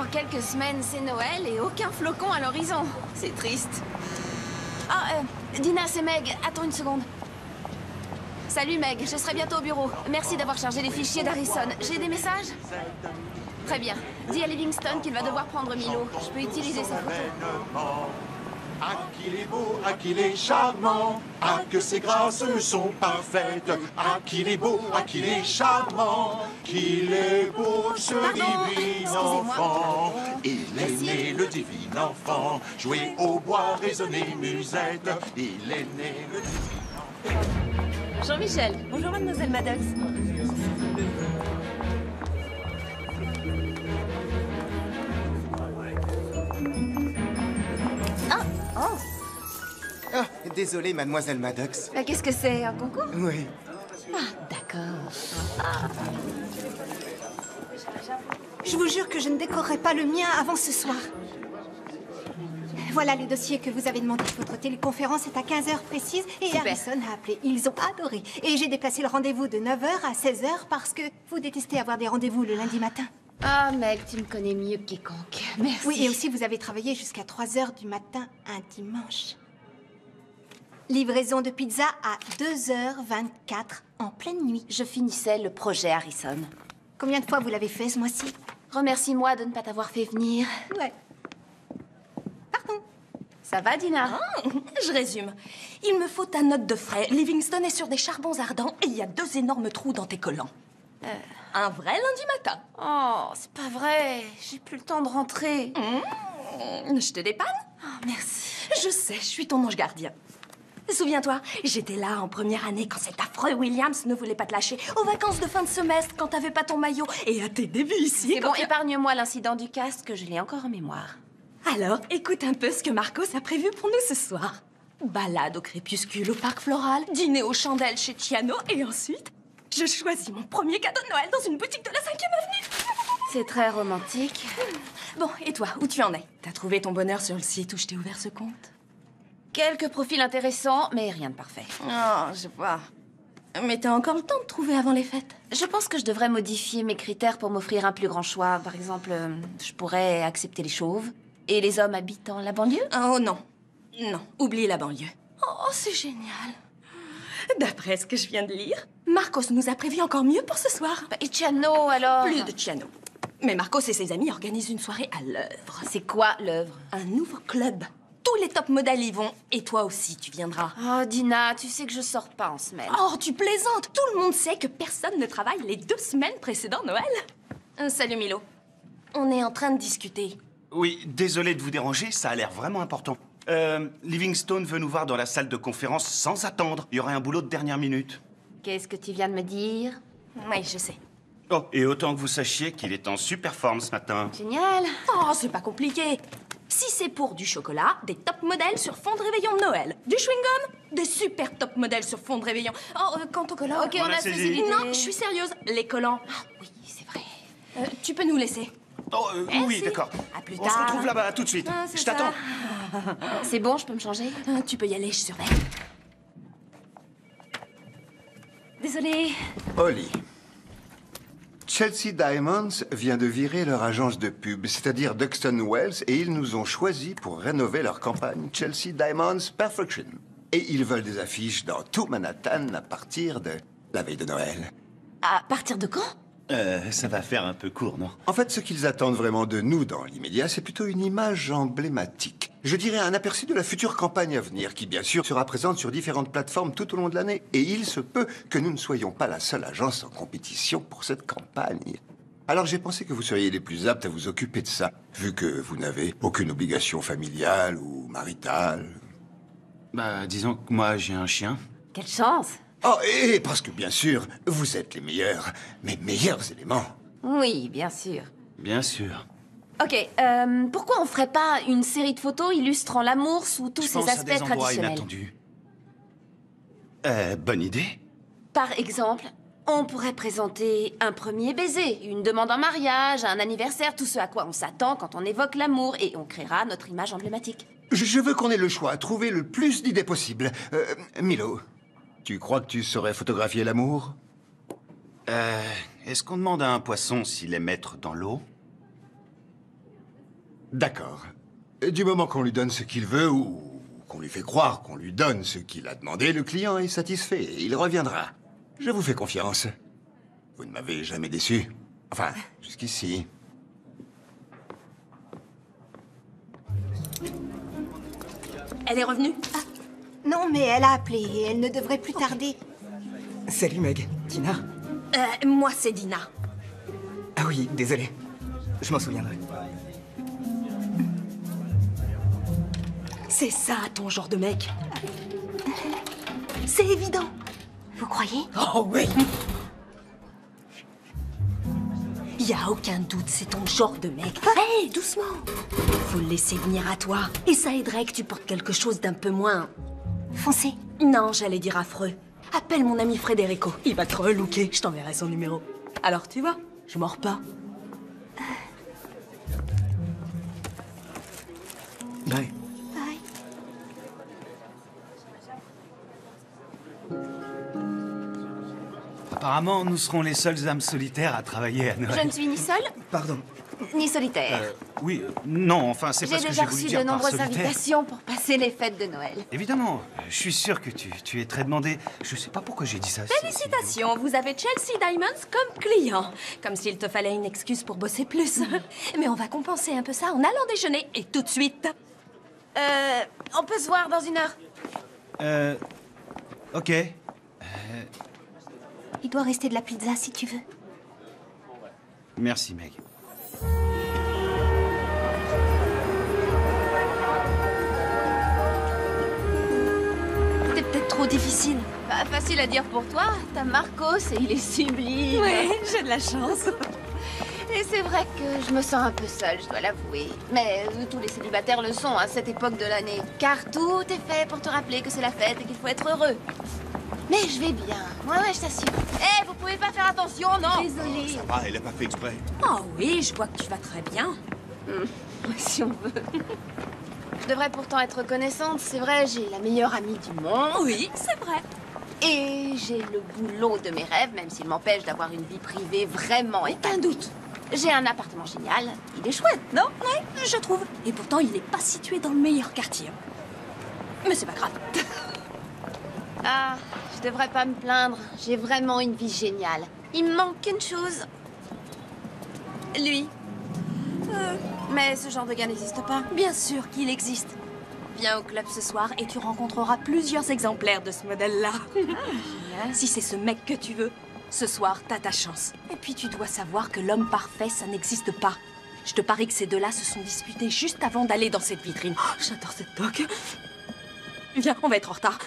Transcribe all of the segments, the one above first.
Dans quelques semaines, c'est Noël et aucun flocon à l'horizon. C'est triste. Ah, Dina, c'est Meg. Attends une seconde. Salut Meg, je serai bientôt au bureau. Merci d'avoir chargé les fichiers d'Harrison. J'ai des messages? Très bien. Dis à Livingston qu'il va devoir prendre Milo. Je peux utiliser sa photo. Ah, qu'il est beau, ah, qu'il est charmant, ah, que ses grâces sont parfaites, ah, qu'il est beau, ah, qu'il est charmant, qu'il est beau, ce divin enfant. Il est né, le divin enfant, jouer au bois, résonner musette, il est né, le divin enfant. Jean-Michel. Bonjour, mademoiselle Maddox. Ah, désolé, mademoiselle Maddox. Qu'est-ce que c'est, un concours? Oui. Ah, d'accord. Je vous jure que je ne décorerai pas le mien avant ce soir. Voilà le dossier que vous avez demandé. Votre téléconférence est à 15h précise et Super. Harrison a appelé. Ils ont adoré. Et j'ai déplacé le rendez-vous de 9h à 16h parce que vous détestez avoir des rendez-vous le lundi matin. Ah, Meg, tu me connais mieux que quiconque. Merci. Oui, et aussi vous avez travaillé jusqu'à 3h du matin un dimanche. Livraison de pizza à 2h24 en pleine nuit. Je finissais le projet Harrison. Combien de fois vous l'avez fait ce mois-ci? Remercie-moi de ne pas t'avoir fait venir. Ouais. Pardon. Ça va, Dina? Je résume. Il me faut ta note de frais. Livingston est sur des charbons ardents et il y a 2 énormes trous dans tes collants. Un vrai lundi matin. Oh, c'est pas vrai. J'ai plus le temps de rentrer. Je te dépanne? Oh, merci. Je sais, je suis ton ange gardien. Souviens-toi, j'étais là en première année quand cet affreux Williams ne voulait pas te lâcher, aux vacances de fin de semestre quand t'avais pas ton maillot, et à tes débuts ici. C'est bon, épargne-moi l'incident du casque, je l'ai encore en mémoire. Alors, écoute un peu ce que Marcos a prévu pour nous ce soir. Balade au crépuscule au parc floral, dîner aux chandelles chez Tiano, et ensuite, je choisis mon premier cadeau de Noël dans une boutique de la 5e avenue. C'est très romantique. Bon, et toi, où tu en es? T'as trouvé ton bonheur sur le site où je t'ai ouvert ce compte? Quelques profils intéressants, mais rien de parfait. Oh, je vois. Mais t'as encore le temps de trouver avant les fêtes. Je pense que je devrais modifier mes critères pour m'offrir un plus grand choix. Par exemple, je pourrais accepter les chauves et les hommes habitant la banlieue. Oh non. Non, oublie la banlieue. Oh, c'est génial. D'après ce que je viens de lire, Marcos nous a prévu encore mieux pour ce soir. Et Tiano, alors? Plus de Tiano. Mais Marcos et ses amis organisent une soirée à l'œuvre. C'est quoi, l'œuvre? Un nouveau club. Tous les top modèles y vont. Et toi aussi, tu viendras. Oh, Dina, tu sais que je sors pas en semaine. Oh, tu plaisantes. Tout le monde sait que personne ne travaille les 2 semaines précédant Noël. Salut Milo. On est en train de discuter. Oui, désolé de vous déranger, ça a l'air vraiment important. Livingstone veut nous voir dans la salle de conférence sans attendre. Il y aurait un boulot de dernière minute. Qu'est-ce que tu viens de me dire? Oui, je sais. Oh, et autant que vous sachiez qu'il est en super forme ce matin. Génial. Oh, c'est pas compliqué. Si c'est pour du chocolat, des top modèles sur fond de réveillon de Noël. Du chewing-gum, des super top modèles sur fond de réveillon. Oh, quant au collant... Ok, on a saisi. Non, je suis sérieuse. Les collants. Ah oui, c'est vrai. Tu peux nous laisser. Oh, oui, Merci. d'accord. À plus On se tard. retrouve là-bas tout de suite. Ah, c'est Je t'attends. C'est bon, je peux me changer? Tu peux y aller, je surveille. Désolée. Holly. Chelsea Diamonds vient de virer leur agence de pub, c'est-à-dire Duxton Wells, et ils nous ont choisis pour rénover leur campagne Chelsea Diamonds Perfection. Et ils veulent des affiches dans tout Manhattan à partir de la veille de Noël. À partir de quand? Ça va faire un peu court, non? En fait, ce qu'ils attendent vraiment de nous dans l'immédiat, c'est plutôt une image emblématique. Je dirais un aperçu de la future campagne à venir, qui bien sûr sera présente sur différentes plateformes tout au long de l'année. Et il se peut que nous ne soyons pas la seule agence en compétition pour cette campagne. Alors j'ai pensé que vous seriez les plus aptes à vous occuper de ça, vu que vous n'avez aucune obligation familiale ou maritale. Bah, disons que moi, j'ai un chien. Quelle chance. Oh, et parce que bien sûr, vous êtes les meilleurs, mes meilleurs éléments. Oui, bien sûr. Bien sûr. Ok, pourquoi on ferait pas une série de photos illustrant l'amour sous tous Je ses pense à aspects des endroits traditionnels? inattendus. Bonne idée. Par exemple, on pourrait présenter un premier baiser, une demande en mariage, un anniversaire, tout ce à quoi on s'attend quand on évoque l'amour, et on créera notre image emblématique. Je veux qu'on ait le choix, trouver le plus d'idées possible. Milo, tu crois que tu saurais photographier l'amour? Est-ce qu'on demande à un poisson s'il est maître dans l'eau? D'accord. Du moment qu'on lui donne ce qu'il veut ou qu'on lui fait croire qu'on lui donne ce qu'il a demandé, le client est satisfait et il reviendra. Je vous fais confiance. Vous ne m'avez jamais déçu. Enfin, jusqu'ici. Elle est revenue? Non, mais elle a appelé et elle ne devrait plus tarder. Salut Meg. Tina? Moi, c'est Dina. Ah oui, désolé. Je m'en souviendrai. C'est ça, ton genre de mec. C'est évident. Vous croyez? Oh oui. Y a aucun doute, c'est ton genre de mec. Hé, doucement. Faut le laisser venir à toi. Et ça aiderait que tu portes quelque chose d'un peu moins... Foncez. Non, j'allais dire affreux. Appelle mon ami Federico. Il va te relooker. Je t'enverrai son numéro. Alors, tu vois, je mords pas. Bye. Bye. Apparemment, nous serons les seules âmes solitaires à travailler à Noël. Je ne suis ni seule, Pardon. ni solitaire. Oui, non, enfin, c'est pas J'ai ce que déjà j'ai voulu reçu dire de par nombreuses solitaire. invitations pour passer les fêtes de Noël. Évidemment, je suis sûr que tu es très demandé. Je sais pas pourquoi j'ai dit ça. Félicitations, vous avez Chelsea Diamonds comme client. Comme s'il te fallait une excuse pour bosser plus. Mais on va compenser un peu ça en allant déjeuner et tout de suite. On peut se voir dans 1 heure. Ok. Il doit rester de la pizza si tu veux. Merci, Meg. C'est peut-être trop difficile. Pas facile à dire pour toi. T'as Marcos et il est sublime. Ouais, j'ai de la chance. Et c'est vrai que je me sens un peu seule, je dois l'avouer. Mais tous les célibataires le sont à cette époque de l'année. Car tout est fait pour te rappeler que c'est la fête et qu'il faut être heureux. Mais je vais bien. Ouais, je t'assure. Hé, vous pouvez pas faire attention, non? Désolée. Ça va, elle a pas fait exprès. Oh oui, je vois que tu vas très bien. Si on veut. Je devrais pourtant être reconnaissante. C'est vrai, j'ai la meilleure amie du monde. Oui, c'est vrai. Et j'ai le boulot de mes rêves, même s'il m'empêche d'avoir une vie privée vraiment Aucun doute. J'ai un appartement génial. Il est chouette, non? Ouais, je trouve. Et pourtant, il n'est pas situé dans le meilleur quartier. Mais c'est pas grave. Ah, je devrais pas me plaindre. J'ai vraiment une vie géniale. Il me manque une chose. Lui. Mais ce genre de gars n'existe pas. Bien sûr qu'il existe. Viens au club ce soir et tu rencontreras plusieurs exemplaires de ce modèle-là. Si c'est ce mec que tu veux, ce soir, t'as ta chance. Et puis tu dois savoir que l'homme parfait, ça n'existe pas. Je te parie que ces deux-là se sont disputés juste avant d'aller dans cette vitrine. Oh, j'adore cette toque. Viens, on va être en retard.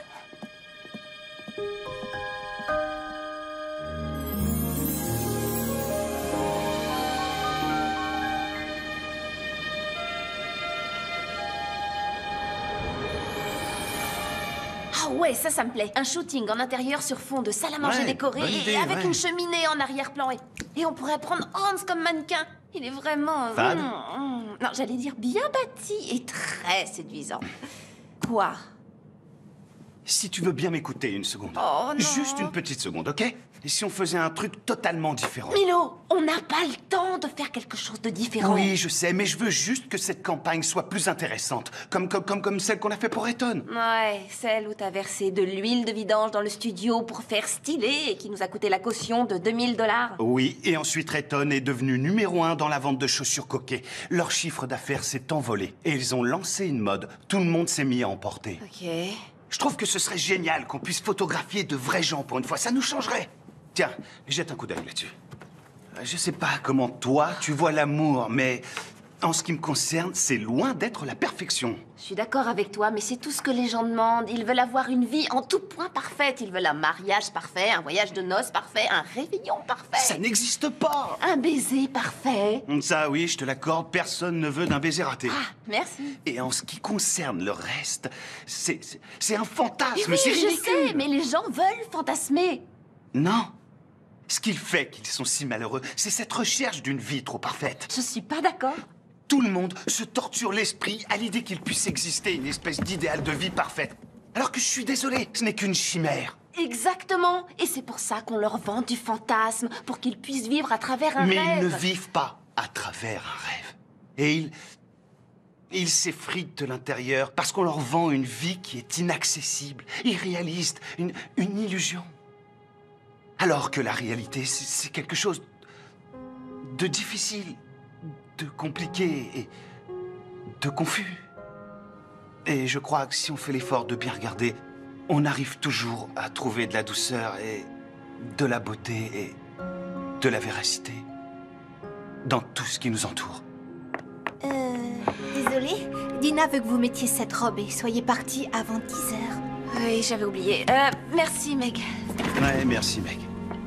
Ah ouais, ça me plaît. Un shooting en intérieur sur fond de salle à manger Ouais, décorée bonne et idée, avec ouais. une cheminée en arrière-plan. Et on pourrait prendre Hans comme mannequin. Il est vraiment... Fade. Non, j'allais dire bien bâti et très séduisant. Quoi? Si tu veux bien m'écouter une seconde. Oh, non. Juste une petite seconde, ok? Et si on faisait un truc totalement différent? Milo, on n'a pas le temps de faire quelque chose de différent. Oui, je sais, mais je veux juste que cette campagne soit plus intéressante. Comme celle qu'on a fait pour Eton. Ouais, celle où t'as versé de l'huile de vidange dans le studio pour faire stylé et qui nous a coûté la caution de 2000 $. Oui, et ensuite Eton est devenu numéro 1 dans la vente de chaussures coquées. Leur chiffre d'affaires s'est envolé. Et ils ont lancé une mode. Tout le monde s'est mis à en porter. Ok. Je trouve que ce serait génial qu'on puisse photographier de vrais gens pour une fois. Ça nous changerait. Tiens, jette un coup d'œil là-dessus. Je sais pas comment toi, tu vois l'amour, mais en ce qui me concerne, c'est loin d'être la perfection. Je suis d'accord avec toi, mais c'est tout ce que les gens demandent. Ils veulent avoir une vie en tout point parfaite. Ils veulent un mariage parfait, un voyage de noces parfait, un réveillon parfait. Ça n'existe pas. Un baiser parfait. Ça, oui, je te l'accorde, personne ne veut d'un baiser raté. Ah, merci. Et en ce qui concerne le reste, c'est un fantasme, Oui, c'est je ridicule. sais, mais les gens veulent fantasmer. Non. Ce qui fait qu'ils sont si malheureux, c'est cette recherche d'une vie trop parfaite. Je suis pas d'accord. Tout le monde se torture l'esprit à l'idée qu'il puisse exister une espèce d'idéal de vie parfaite. Alors que je suis désolé, ce n'est qu'une chimère. Exactement. Et c'est pour ça qu'on leur vend du fantasme, pour qu'ils puissent vivre à travers un Mais rêve. ils ne vivent pas à travers un rêve. Et Ils s'effritent de l'intérieur parce qu'on leur vend une vie qui est inaccessible, irréaliste, une illusion. Alors que la réalité, c'est quelque chose de difficile, de compliqué et de confus. Et je crois que si on fait l'effort de bien regarder, on arrive toujours à trouver de la douceur et de la beauté et de la véracité dans tout ce qui nous entoure. Désolée, Dina veut que vous mettiez cette robe et soyez partie avant 10 heures. Oui, j'avais oublié. Merci, Meg. Ouais, merci, Meg.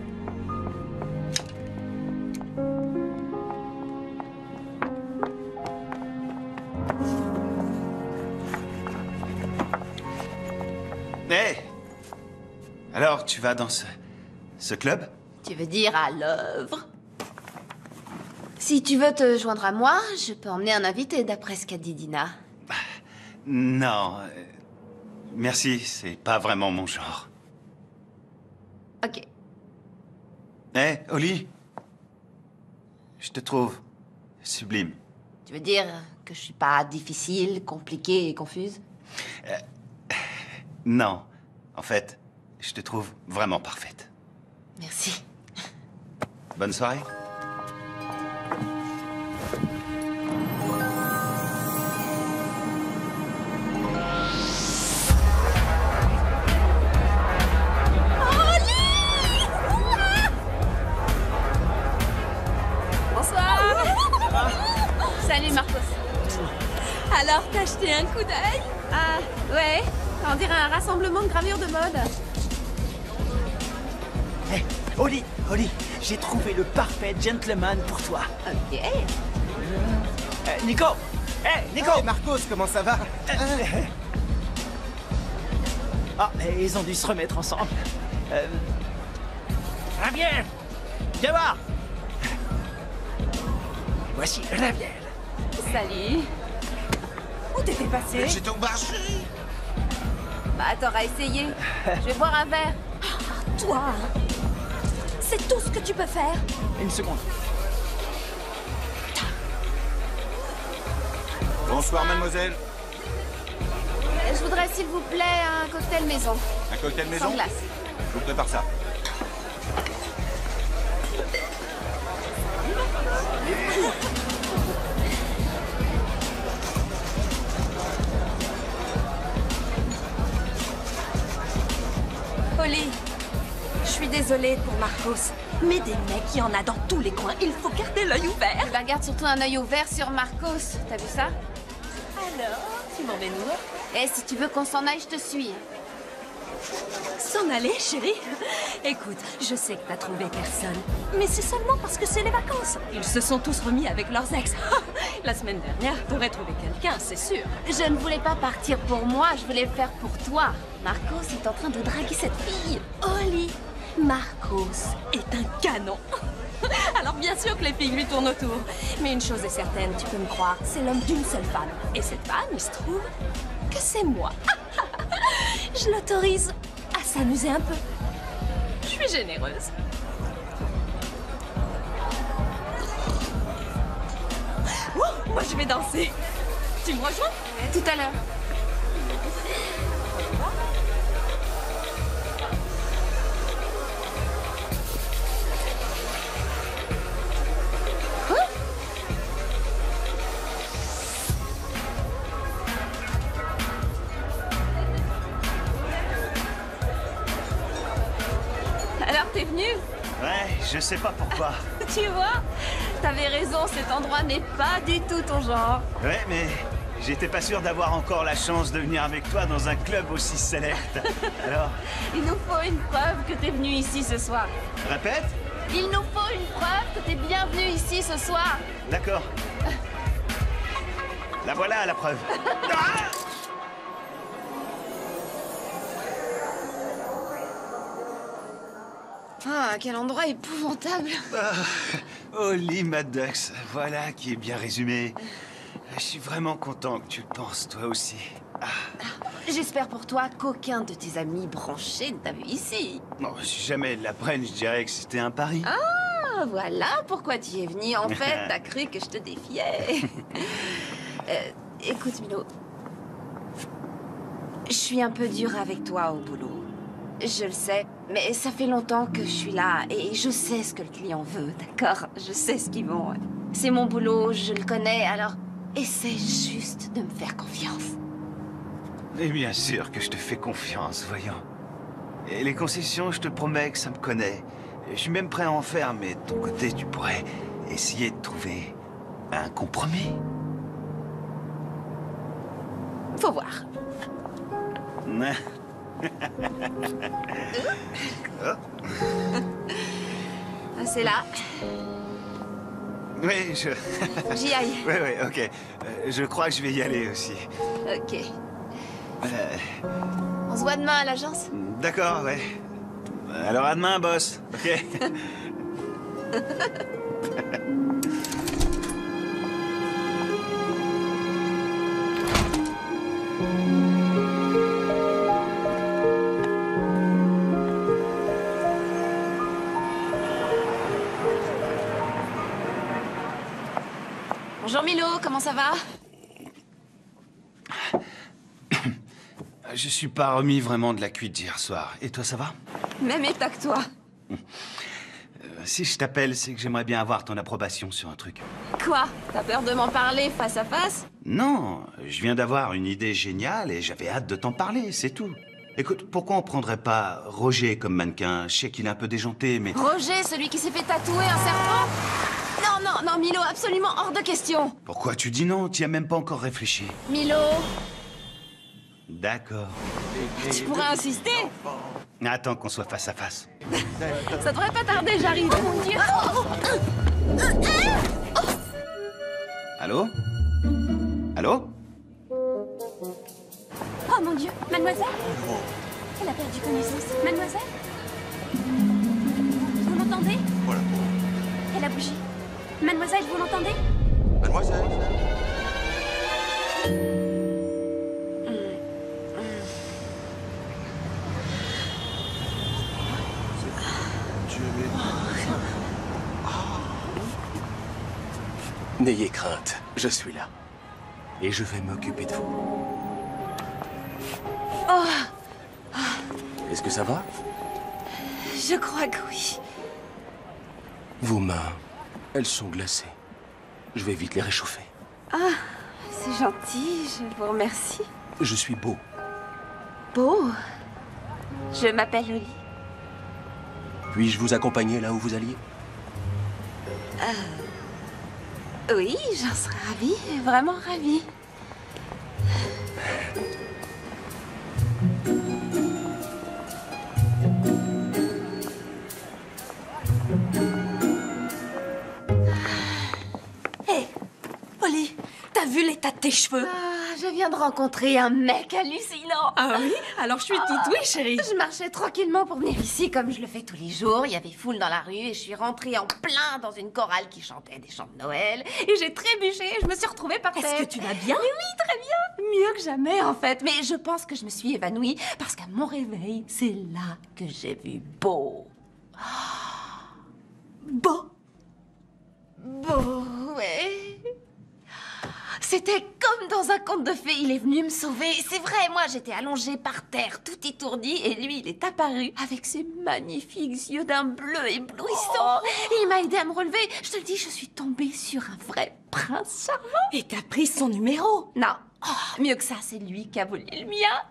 Hé! Alors, tu vas dans ce club? Tu veux dire à l'œuvre? Si tu veux te joindre à moi, je peux emmener un invité, d'après ce qu'a dit Dina. Non. Merci, c'est pas vraiment mon genre. Ok. Hé, Oli? Je te trouve sublime. Tu veux dire que je suis pas difficile, compliquée et confuse? Non. En fait, je te trouve vraiment parfaite. Merci. Bonne soirée. Bonsoir. Salut, Marcos. Alors, t'as jeté un coup d'œil? Ah, ouais. On dirait un rassemblement de gravures de mode. Hé, Oli, j'ai trouvé le parfait gentleman pour toi. Ok. Nico! Hé, Nico! Hey, Marcos, comment ça va? Ah, ils ont dû se remettre ensemble. Raviel! Viens voir! Voici Raviel. Salut. Où t'étais passé? J'étais au marché. Bah, t'auras essayé. Je vais boire un verre. Toi, c'est tout ce que tu peux faire. Une seconde. Bonsoir, mademoiselle. Je voudrais, s'il vous plaît, un cocktail maison. Un cocktail maison? Sans glace. Je vous prépare ça. Oli, je suis désolée pour Marcos, mais des mecs, il y en a dans tous les coins. Il faut garder l'œil ouvert. Eh ben, garde surtout un œil ouvert sur Marcos. T'as vu ça? Alors, tu m'emmènes où? Eh, si tu veux qu'on s'en aille, je te suis. S'en aller, chérie? Écoute, je sais que t'as trouvé personne, mais c'est seulement parce que c'est les vacances. Ils se sont tous remis avec leurs ex. La semaine dernière, t'aurais trouvé quelqu'un, c'est sûr. Je ne voulais pas partir pour moi, je voulais le faire pour toi. Marcos est en train de draguer cette fille. Oli, Marcos est un canon. Alors bien sûr que les filles lui tournent autour. Mais une chose est certaine, tu peux me croire, c'est l'homme d'une seule femme. Et cette femme, il se trouve que c'est moi. Je l'autorise à s'amuser un peu. Je suis généreuse. Oh, moi je vais danser. Tu me rejoins? Tout à l'heure. Alors, t'es venu? Ouais, je sais pas pourquoi. Tu vois? T'avais raison, cet endroit n'est pas du tout ton genre. Ouais, mais j'étais pas sûr d'avoir encore la chance de venir avec toi dans un club aussi select. Alors, Il nous faut une preuve que t'es venu ici ce soir. répète? Il nous faut une preuve que t'es bienvenu ici ce soir. D'accord. La voilà, la preuve. Ah, quel endroit épouvantable. Oli Maddox, voilà qui est bien résumé. Je suis vraiment content que tu le penses, toi aussi. J'espère pour toi qu'aucun de tes amis branchés ne t'a vu ici. Bon, si jamais ils l'apprennent, je dirais que c'était un pari. Ah, voilà pourquoi tu y es venu. En fait, t'as cru que je te défiais. Écoute, Milo. Je suis un peu dure avec toi au boulot. Je le sais, mais ça fait longtemps que je suis là et je sais ce que le client veut, d'accord? Je sais ce qu'ils vont. C'est mon boulot, je le connais, alors essaie juste de me faire confiance. Et bien sûr que je te fais confiance, voyons. Et les concessions, je te promets que ça me connaît. Je suis même prêt à en faire, mais de ton côté, tu pourrais essayer de trouver un compromis. Faut voir. C'est là. Oui, J'y aille. Oui, ok. Je crois que je vais y aller aussi. Ok. On se voit demain à l'agence? D'accord, ouais. Alors à demain, boss. Ok. Bonjour Milo, comment ça va? Je suis pas remis vraiment de la cuite d'hier soir. Et toi, ça va? Même état que toi. Si je t'appelle, c'est que j'aimerais bien avoir ton approbation sur un truc. Quoi? T'as peur de m'en parler face à face? Non, je viens d'avoir une idée géniale et j'avais hâte de t'en parler, c'est tout. Écoute, pourquoi on prendrait pas Roger comme mannequin? Je sais qu'il est un peu déjanté, mais... Roger, celui qui s'est fait tatouer un serpent? Non, Milo, absolument hors de question. Pourquoi tu dis non? Tu y as même pas encore réfléchi. Milo, D'accord. tu pourrais insister? Attends qu'on soit face à face. Ça devrait pas tarder, j'arrive. Oh mon Dieu! Allô? Allô? Oh mon Dieu, mademoiselle? Elle a perdu connaissance. Mademoiselle? Vous m'entendez? Voilà. Elle a bougé. Mademoiselle, vous m'entendez? Mademoiselle. N'ayez crainte, je suis là. Et je vais m'occuper de vous. Est-ce que ça va? Je crois que oui. Vos mains, elles sont glacées. Je vais vite les réchauffer. Ah, c'est gentil, je vous remercie. Je suis beau. Beau. Je m'appelle Oli. Puis-je vous accompagner là où vous alliez? Oui, j'en serais ravie, vraiment ravie. Hé, Oli, t'as vu l'état de tes cheveux? Je viens de rencontrer un mec hallucinant. Ah oui? Alors je suis toute oui, chérie. Je marchais tranquillement pour venir ici comme je le fais tous les jours. Il y avait foule dans la rue et je suis rentrée en plein dans une chorale qui chantait des chants de Noël. Et j'ai trébuché et je me suis retrouvée par terre. Est-ce que tu vas bien? Oui, très bien. Mieux que jamais, en fait. Mais je pense que je me suis évanouie parce qu'à mon réveil, c'est là que j'ai vu Beau. Beau? Beau, ouais. C'était comme dans un conte de fées, il est venu me sauver. C'est vrai, moi j'étais allongée par terre, tout étourdie, et lui il est apparu avec ses magnifiques yeux d'un bleu éblouissant. Il m'a aidé à me relever. Je te le dis, je suis tombée sur un vrai prince charmant. Et t'as pris son numéro? Non, mieux que ça, c'est lui qui a volé le mien.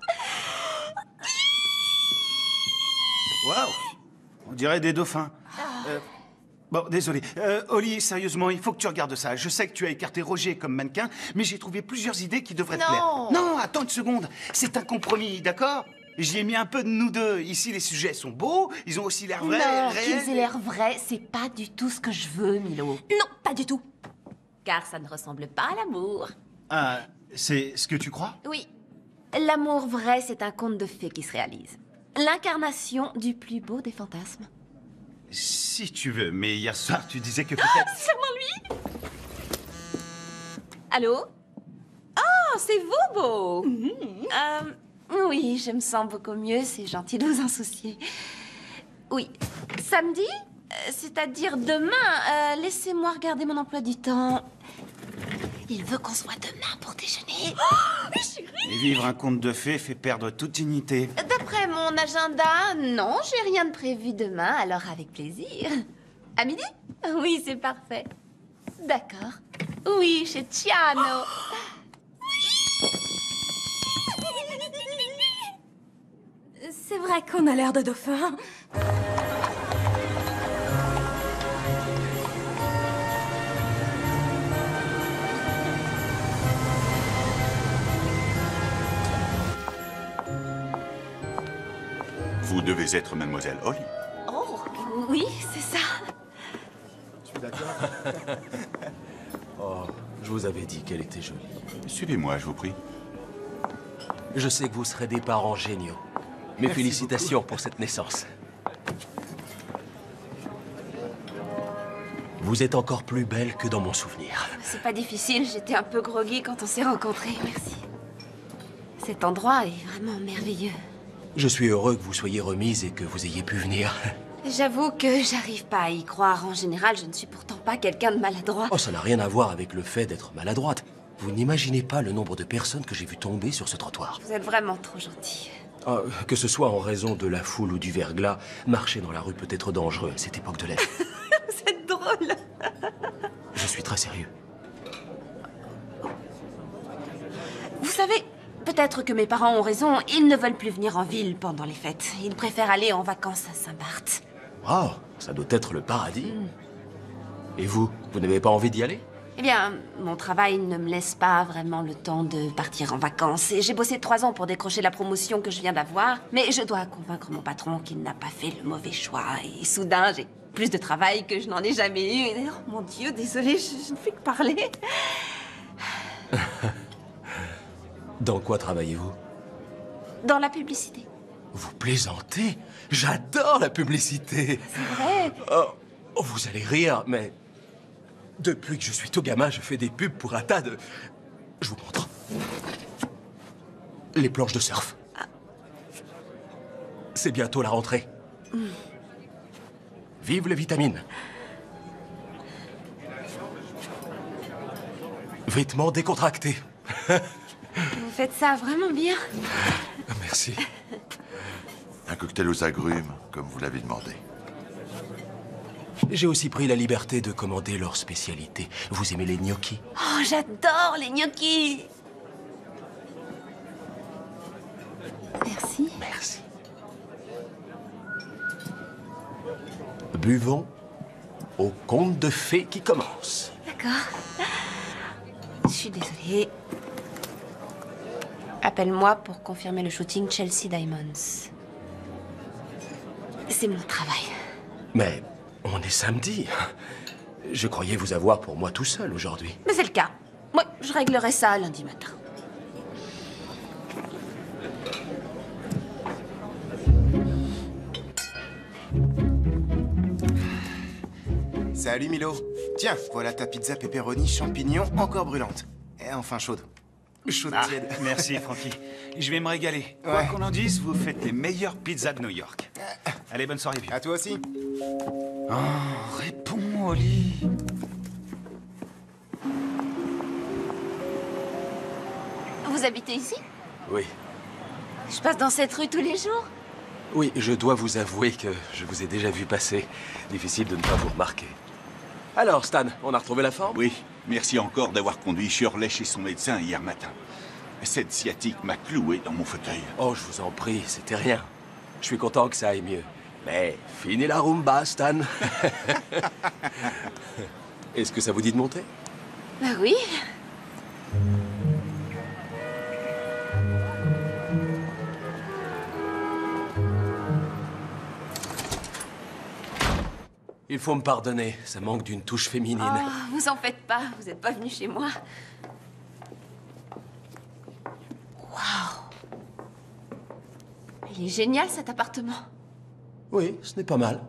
Waouh! On dirait des dauphins. Bon, désolé. Oli, sérieusement, il faut que tu regardes ça. Je sais que tu as écarté Roger comme mannequin, mais j'ai trouvé plusieurs idées qui devraient te plaire. Non, attends une seconde. C'est un compromis, d'accord? J'y ai mis un peu de nous deux. Ici, les sujets sont beaux. Ils ont aussi l'air vrais. Non, réels. qu'ils aient l'air vrais, c'est pas du tout ce que je veux, Milo. Non, pas du tout. Car ça ne ressemble pas à l'amour. Ah, c'est ce que tu crois? Oui. L'amour vrai, c'est un conte de fées qui se réalise. L'incarnation du plus beau des fantasmes. Si tu veux, mais hier soir, tu disais que peut-être... Sûrement lui. Allô? Oh, c'est vous, Beau. Oui, je me sens beaucoup mieux, c'est gentil de vous en soucier. Oui. Samedi? C'est-à-dire demain. Laissez-moi regarder mon emploi du temps. Il veut qu'on se voit demain pour déjeuner. Et vivre un conte de fées fait perdre toute dignité. D'après mon agenda, non, j'ai rien de prévu demain, alors avec plaisir. À midi? Oui, c'est parfait. D'accord. Oui, chez Tiano. C'est vrai qu'on a l'air de dauphins. Vous devez être mademoiselle Holly. Oh, oui, c'est ça. Je suis d'accord. Oh, je vous avais dit qu'elle était jolie. Suivez-moi, je vous prie. Je sais que vous serez des parents géniaux. Mes Merci félicitations beaucoup. pour cette naissance. Vous êtes encore plus belle que dans mon souvenir. C'est pas difficile, j'étais un peu groggy quand on s'est rencontrés, merci. Cet endroit est vraiment merveilleux. Je suis heureux que vous soyez remise et que vous ayez pu venir. J'avoue que j'arrive pas à y croire. En général, je ne suis pourtant pas quelqu'un de maladroit. Oh, ça n'a rien à voir avec le fait d'être maladroite. Vous n'imaginez pas le nombre de personnes que j'ai vu tomber sur ce trottoir. Vous êtes vraiment trop gentil. Ah, que ce soit en raison de la foule ou du verglas, marcher dans la rue peut être dangereux à cette époque de l'année. Vous êtes drôle. Je suis très sérieux. Vous savez, peut-être que mes parents ont raison. Ils ne veulent plus venir en ville pendant les fêtes. Ils préfèrent aller en vacances à Saint-Barth. Oh, ça doit être le paradis. Et vous, vous n'avez pas envie d'y aller? Eh bien, mon travail ne me laisse pas vraiment le temps de partir en vacances. Et j'ai bossé 3 ans pour décrocher la promotion que je viens d'avoir. Mais je dois convaincre mon patron qu'il n'a pas fait le mauvais choix. Et soudain, j'ai plus de travail que je n'en ai jamais eu. Et, oh mon Dieu, désolée, je ne fais que parler. Dans quoi travaillez-vous? Dans la publicité. Vous plaisantez? J'adore la publicité. C'est vrai. Oh, vous allez rire, mais... Depuis que je suis tout gamin, je fais des pubs pour un tas de... Je vous montre. Les planches de surf. C'est bientôt la rentrée. Vive les vitamines. Vêtements décontractés. Vous faites ça vraiment bien. Merci. Un cocktail aux agrumes, comme vous l'avez demandé. J'ai aussi pris la liberté de commander leur spécialité. Vous aimez les gnocchis? Oh, j'adore les gnocchis. Merci. Merci. Buvons au conte de fées qui commence. D'accord. Je suis désolée. Appelle-moi pour confirmer le shooting Chelsea Diamonds. C'est mon travail. Mais on est samedi. Je croyais vous avoir pour moi tout seul aujourd'hui. Mais c'est le cas. Moi, je réglerai ça lundi matin. Salut Milo. Tiens, voilà ta pizza pepperoni champignons encore brûlante. Et enfin chaude. Chaude tiède. Merci, Francky. Je vais me régaler. Quoi qu'on en dise, vous faites les meilleures pizzas de New York. Allez, bonne soirée, vieux. À toi aussi. Oh, réponds, Holly. Vous habitez ici? Oui. Je passe dans cette rue tous les jours? Oui, je dois vous avouer que je vous ai déjà vu passer. Difficile de ne pas vous remarquer. Alors, Stan, on a retrouvé la forme? Oui, merci encore d'avoir conduit Shirley chez son médecin hier matin. Cette sciatique m'a cloué dans mon fauteuil. Oh, je vous en prie, c'était rien. Je suis content que ça aille mieux. Mais fini la rumba, Stan. Est-ce que ça vous dit de monter? Bah oui. Il faut me pardonner, ça manque d'une touche féminine. Oh, vous en faites pas, vous n'êtes pas venu chez moi. Waouh. Il est génial cet appartement. Oui, ce n'est pas mal.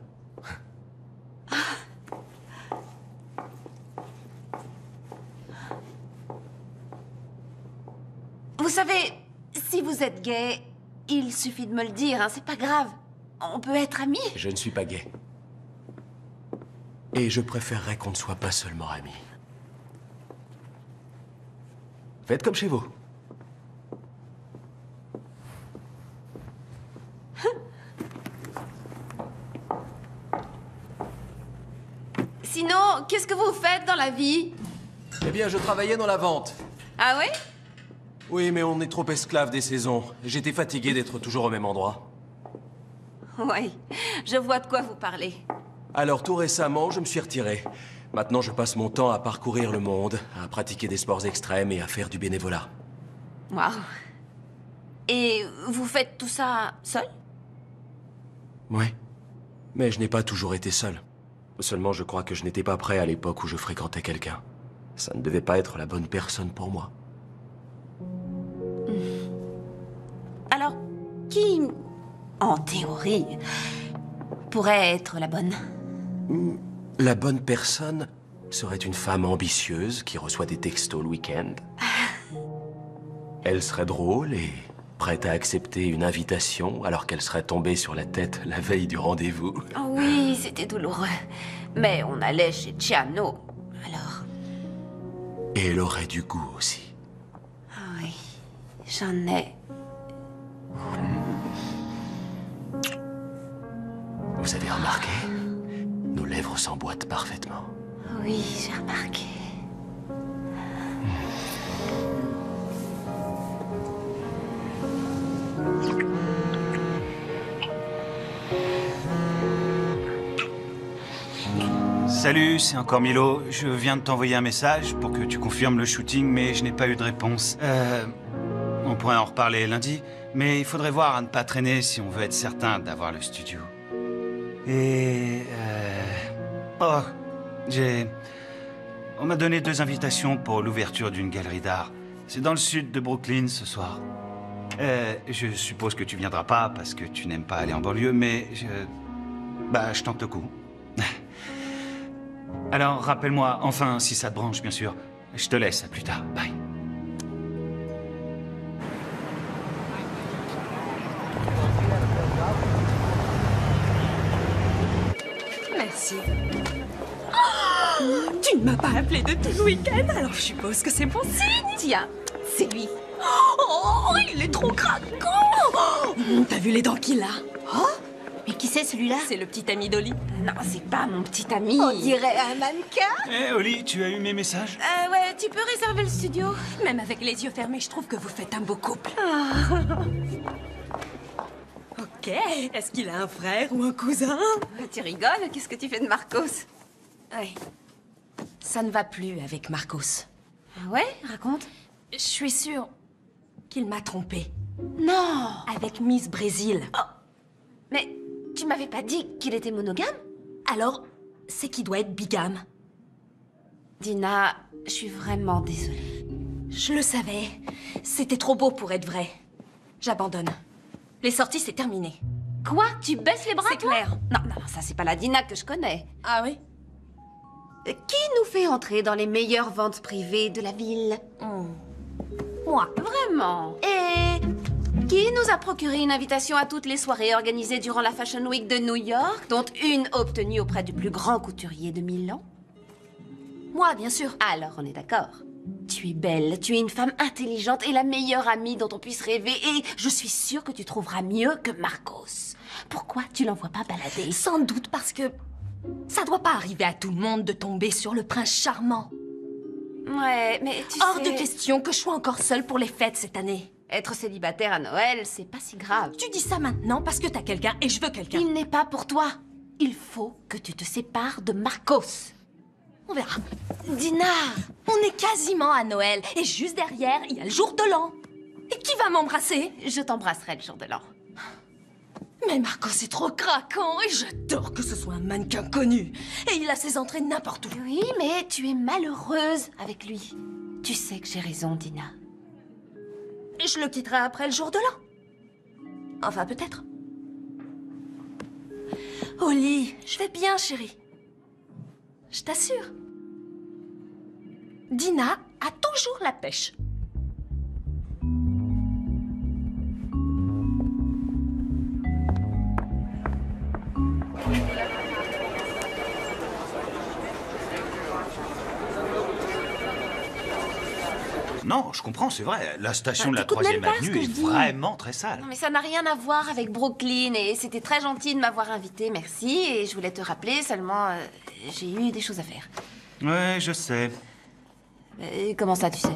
Vous savez, si vous êtes gay, il suffit de me le dire, hein, c'est pas grave. On peut être amis. Je ne suis pas gay. Et je préférerais qu'on ne soit pas seulement amis. Faites comme chez vous. Sinon, qu'est-ce que vous faites dans la vie? Eh bien, je travaillais dans la vente. Ah ouais? Oui, mais on est trop esclave des saisons. J'étais fatigué d'être toujours au même endroit. Oui, je vois de quoi vous parlez. Alors, tout récemment, je me suis retiré. Maintenant, je passe mon temps à parcourir le monde, à pratiquer des sports extrêmes et à faire du bénévolat. Waouh. Et vous faites tout ça seul? Oui. Mais je n'ai pas toujours été seul. Seulement, je crois que je n'étais pas prêt à l'époque où je fréquentais quelqu'un. Ça ne devait pas être la bonne personne pour moi. Alors, qui, en théorie, pourrait être la bonne? La bonne personne serait une femme ambitieuse qui reçoit des textos le week-end. Elle serait drôle et prête à accepter une invitation alors qu'elle serait tombée sur la tête la veille du rendez-vous. Oh oui, c'était douloureux. Mais on allait chez Chiano, alors... Et elle aurait du goût aussi. Ah oui, j'en ai... Vous avez remarqué? Nos lèvres s'emboîtent parfaitement. Oui, j'ai remarqué. Salut, c'est encore Milo. Je viens de t'envoyer un message pour que tu confirmes le shooting, mais je n'ai pas eu de réponse. On pourrait en reparler lundi, mais il faudrait voir à ne pas traîner si on veut être certain d'avoir le studio. Et... Oh, on m'a donné 2 invitations pour l'ouverture d'une galerie d'art. C'est dans le sud de Brooklyn ce soir. Je suppose que tu viendras pas parce que tu n'aimes pas aller en banlieue, mais je tente le coup. Alors, rappelle-moi, enfin, si ça te branche, bien sûr. Je te laisse, à plus tard. Bye. Merci. Oh, tu ne m'as pas appelé de tout le week-end, alors je suppose que c'est bon signe. Tiens, c'est lui. Oh, il est trop craquant. T'as vu les dents qu'il a? Oh, mais qui c'est celui-là? C'est le petit ami d'Oli. Non, c'est pas mon petit ami. On dirait un mannequin. Hé, Oli, tu as eu mes messages? Ouais, tu peux réserver le studio? Même avec les yeux fermés, je trouve que vous faites un beau couple. Ok, est-ce qu'il a un frère ou un cousin? Tu rigoles? Qu'est-ce que tu fais de Marcos? Oui. Ça ne va plus avec Marcos. Ah ouais? Raconte. Je suis sûre qu'il m'a trompée. Non! Avec Miss Brésil. Oh. Mais tu m'avais pas dit qu'il était monogame? Alors, c'est qu'il doit être bigame. Dina, je suis vraiment désolée. Je le savais. C'était trop beau pour être vrai. J'abandonne. Les sorties, c'est terminé. Quoi? Tu baisses les bras, C'est toi? clair. Non, ça c'est pas la Dina que je connais. Ah oui? Qui nous fait entrer dans les meilleures ventes privées de la ville? Moi. Vraiment? Et qui nous a procuré une invitation à toutes les soirées organisées durant la Fashion Week de New York, dont une obtenue auprès du plus grand couturier de Milan? Moi, bien sûr. Alors, on est d'accord. Tu es belle, tu es une femme intelligente et la meilleure amie dont on puisse rêver, et je suis sûre que tu trouveras mieux que Marcos. Pourquoi tu l'envoies pas balader? Sans doute parce que ça doit pas arriver à tout le monde de tomber sur le prince charmant. Ouais, mais tu Hors sais... de question que je sois encore seule pour les fêtes cette année. Être célibataire à Noël, c'est pas si grave. Tu dis ça maintenant parce que t'as quelqu'un et je veux quelqu'un. Il n'est pas pour toi. Il faut que tu te sépares de Marcos. On verra. Dina! On est quasiment à Noël et juste derrière, il y a le jour de l'an. Et qui va m'embrasser? Je t'embrasserai le jour de l'an. Mais Marcos est trop craquant et j'adore que ce soit un mannequin connu. Et il a ses entrées n'importe où. Oui, mais tu es malheureuse avec lui. Tu sais que j'ai raison, Dina. Et je le quitterai après le jour de l'an. Enfin, peut-être. Oli, je vais bien, chérie. Je t'assure. Dina a toujours la pêche. non, je comprends, c'est vrai. La station de la T'écoutes même 3e pas ce avenue que est je dis. vraiment très sale. Non, mais ça n'a rien à voir avec Brooklyn et c'était très gentil de m'avoir invité, merci. Et je voulais te rappeler, seulement j'ai eu des choses à faire. Ouais, je sais. Comment ça, tu sais?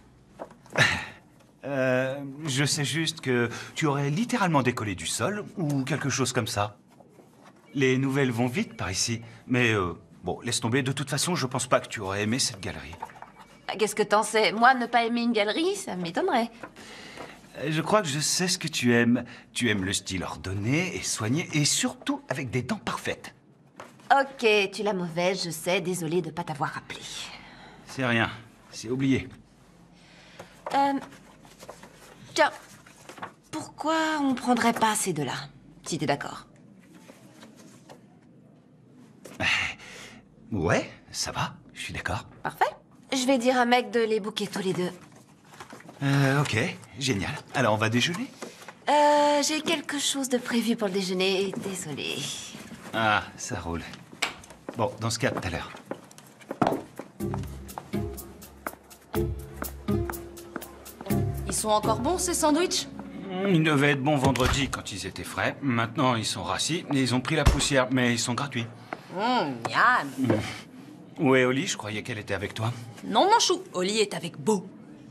Je sais juste que tu aurais littéralement décollé du sol ou quelque chose comme ça. Les nouvelles vont vite par ici, mais bon, laisse tomber. De toute façon, je pense pas que tu aurais aimé cette galerie. Qu'est-ce que t'en sais? Moi, ne pas aimer une galerie, ça m'étonnerait. Je crois que je sais ce que tu aimes. Tu aimes le style ordonné et soigné, et surtout avec des dents parfaites. Ok, tu l'as mauvaise, je sais, désolée de pas t'avoir rappelé. C'est rien, c'est oublié. Tiens, pourquoi on prendrait pas ces deux-là, si t'es d'accord? Ouais, ça va, je suis d'accord. Parfait. Je vais dire à Meg de les booker tous les deux. Ok, génial. Alors, on va déjeuner? J'ai quelque chose de prévu pour le déjeuner, désolée. Ah, ça roule. Bon, dans ce cas, tout à l'heure. Ils sont encore bons, ces sandwichs? Ils devaient être bons vendredi quand ils étaient frais. Maintenant, ils sont rassis et ils ont pris la poussière, mais ils sont gratuits. Miam. Où est Oli? Je croyais qu'elle était avec toi. Non, mon chou, Oli est avec Beau.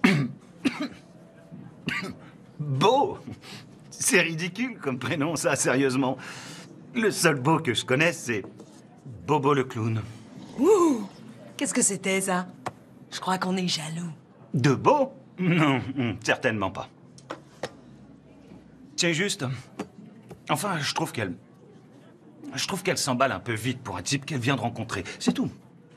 Beau? C'est ridicule comme prénom, ça, sérieusement. Le seul Beau que je connaisse, c'est Bobo le clown. Ouh! Qu'est-ce que c'était, ça? Je crois qu'on est jaloux. De Beau? Non, certainement pas. Tiens, juste... Enfin, je trouve qu'elle s'emballe un peu vite pour un type qu'elle vient de rencontrer. C'est tout.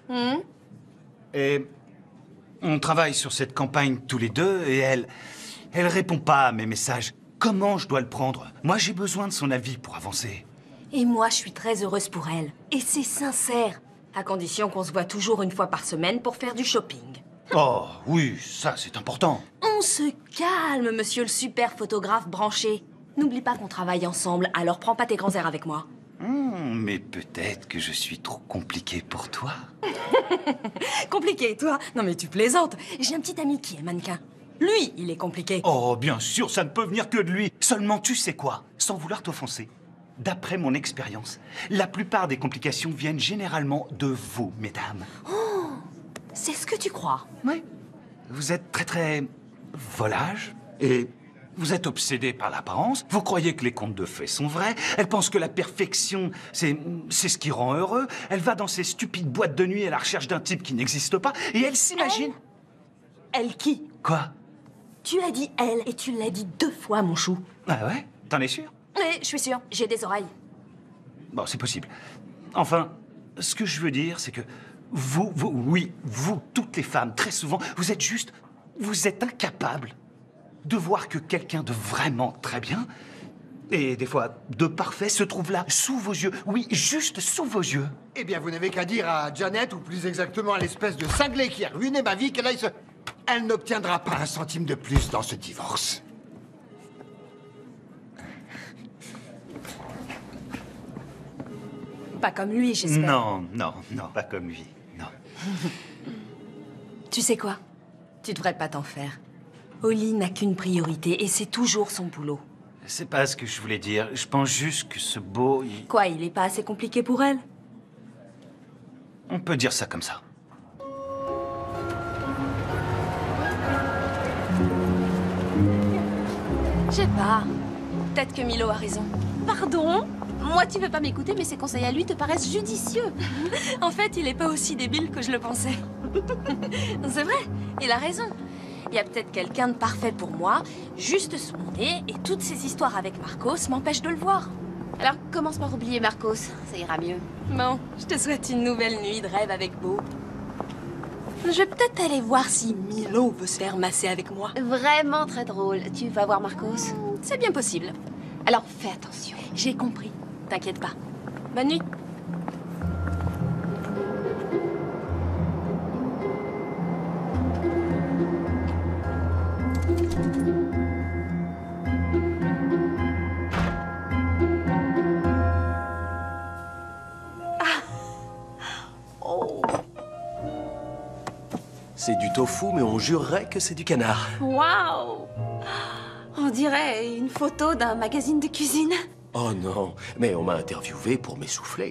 Et on travaille sur cette campagne tous les deux et elle répond pas à mes messages. Comment je dois le prendre? Moi, j'ai besoin de son avis pour avancer. Et moi, je suis très heureuse pour elle. Et c'est sincère. À condition qu'on se voit toujours une fois par semaine pour faire du shopping. Oh, oui, ça, c'est important. On se calme, monsieur le super photographe branché. N'oublie pas qu'on travaille ensemble, alors prends pas tes grands airs avec moi. Mais peut-être que je suis trop compliqué pour toi. Compliqué, toi? Non mais tu plaisantes. J'ai un petit ami qui est mannequin. Lui, il est compliqué. Oh, bien sûr, ça ne peut venir que de lui. Seulement, tu sais quoi? Sans vouloir t'offenser, d'après mon expérience, la plupart des complications viennent généralement de vous, mesdames. Oh, c'est ce que tu crois? Oui. Vous êtes très volage et vous êtes obsédé par l'apparence. Vous croyez que les contes de fées sont vrais. Elle pense que la perfection, c'est ce qui rend heureux. Elle va dans ces stupides boîtes de nuit à la recherche d'un type qui n'existe pas et elle s'imagine... Elle qui? Quoi? Tu as dit elle et tu l'as dit 2 fois, mon chou. Ah ouais? T'en es sûr? Oui, je suis sûre. J'ai des oreilles. Bon, c'est possible. Enfin, ce que je veux dire, c'est que vous, toutes les femmes, très souvent, vous êtes incapables de voir que quelqu'un de vraiment très bien, et des fois de parfait, se trouve là, sous vos yeux. Oui, juste sous vos yeux. Eh bien, vous n'avez qu'à dire à Janet, ou plus exactement à l'espèce de cinglé qui a ruiné ma vie, qu'elle aille se... Elle n'obtiendra pas un centime de plus dans ce divorce. Pas comme lui, j'espère. Non, pas comme lui, non. Tu sais quoi? Tu devrais pas t'en faire. Oli n'a qu'une priorité et c'est toujours son boulot. C'est pas ce que je voulais dire. Je pense juste que ce beau... Quoi, il est pas assez compliqué pour elle? On peut dire ça comme ça. Je sais pas. Peut-être que Milo a raison. Pardon? Moi, tu veux pas m'écouter, mais ses conseils à lui te paraissent judicieux. En fait, il est pas aussi débile que je le pensais. C'est vrai, il a raison. Il y a peut-être quelqu'un de parfait pour moi, juste sous mon nez, et toutes ces histoires avec Marcos m'empêchent de le voir. Alors, commence par oublier Marcos, ça ira mieux. Bon, je te souhaite une nouvelle nuit de rêve avec Beau. Je vais peut-être aller voir si Milo veut se faire masser avec moi. Vraiment très drôle. Tu vas voir Marcos? C'est bien possible. Alors, fais attention. J'ai compris. T'inquiète pas. Bonne nuit. C'est du tofu, mais on jurerait que c'est du canard. Waouh! On dirait une photo d'un magazine de cuisine. Oh non, mais on m'a interviewé pour m'essouffler.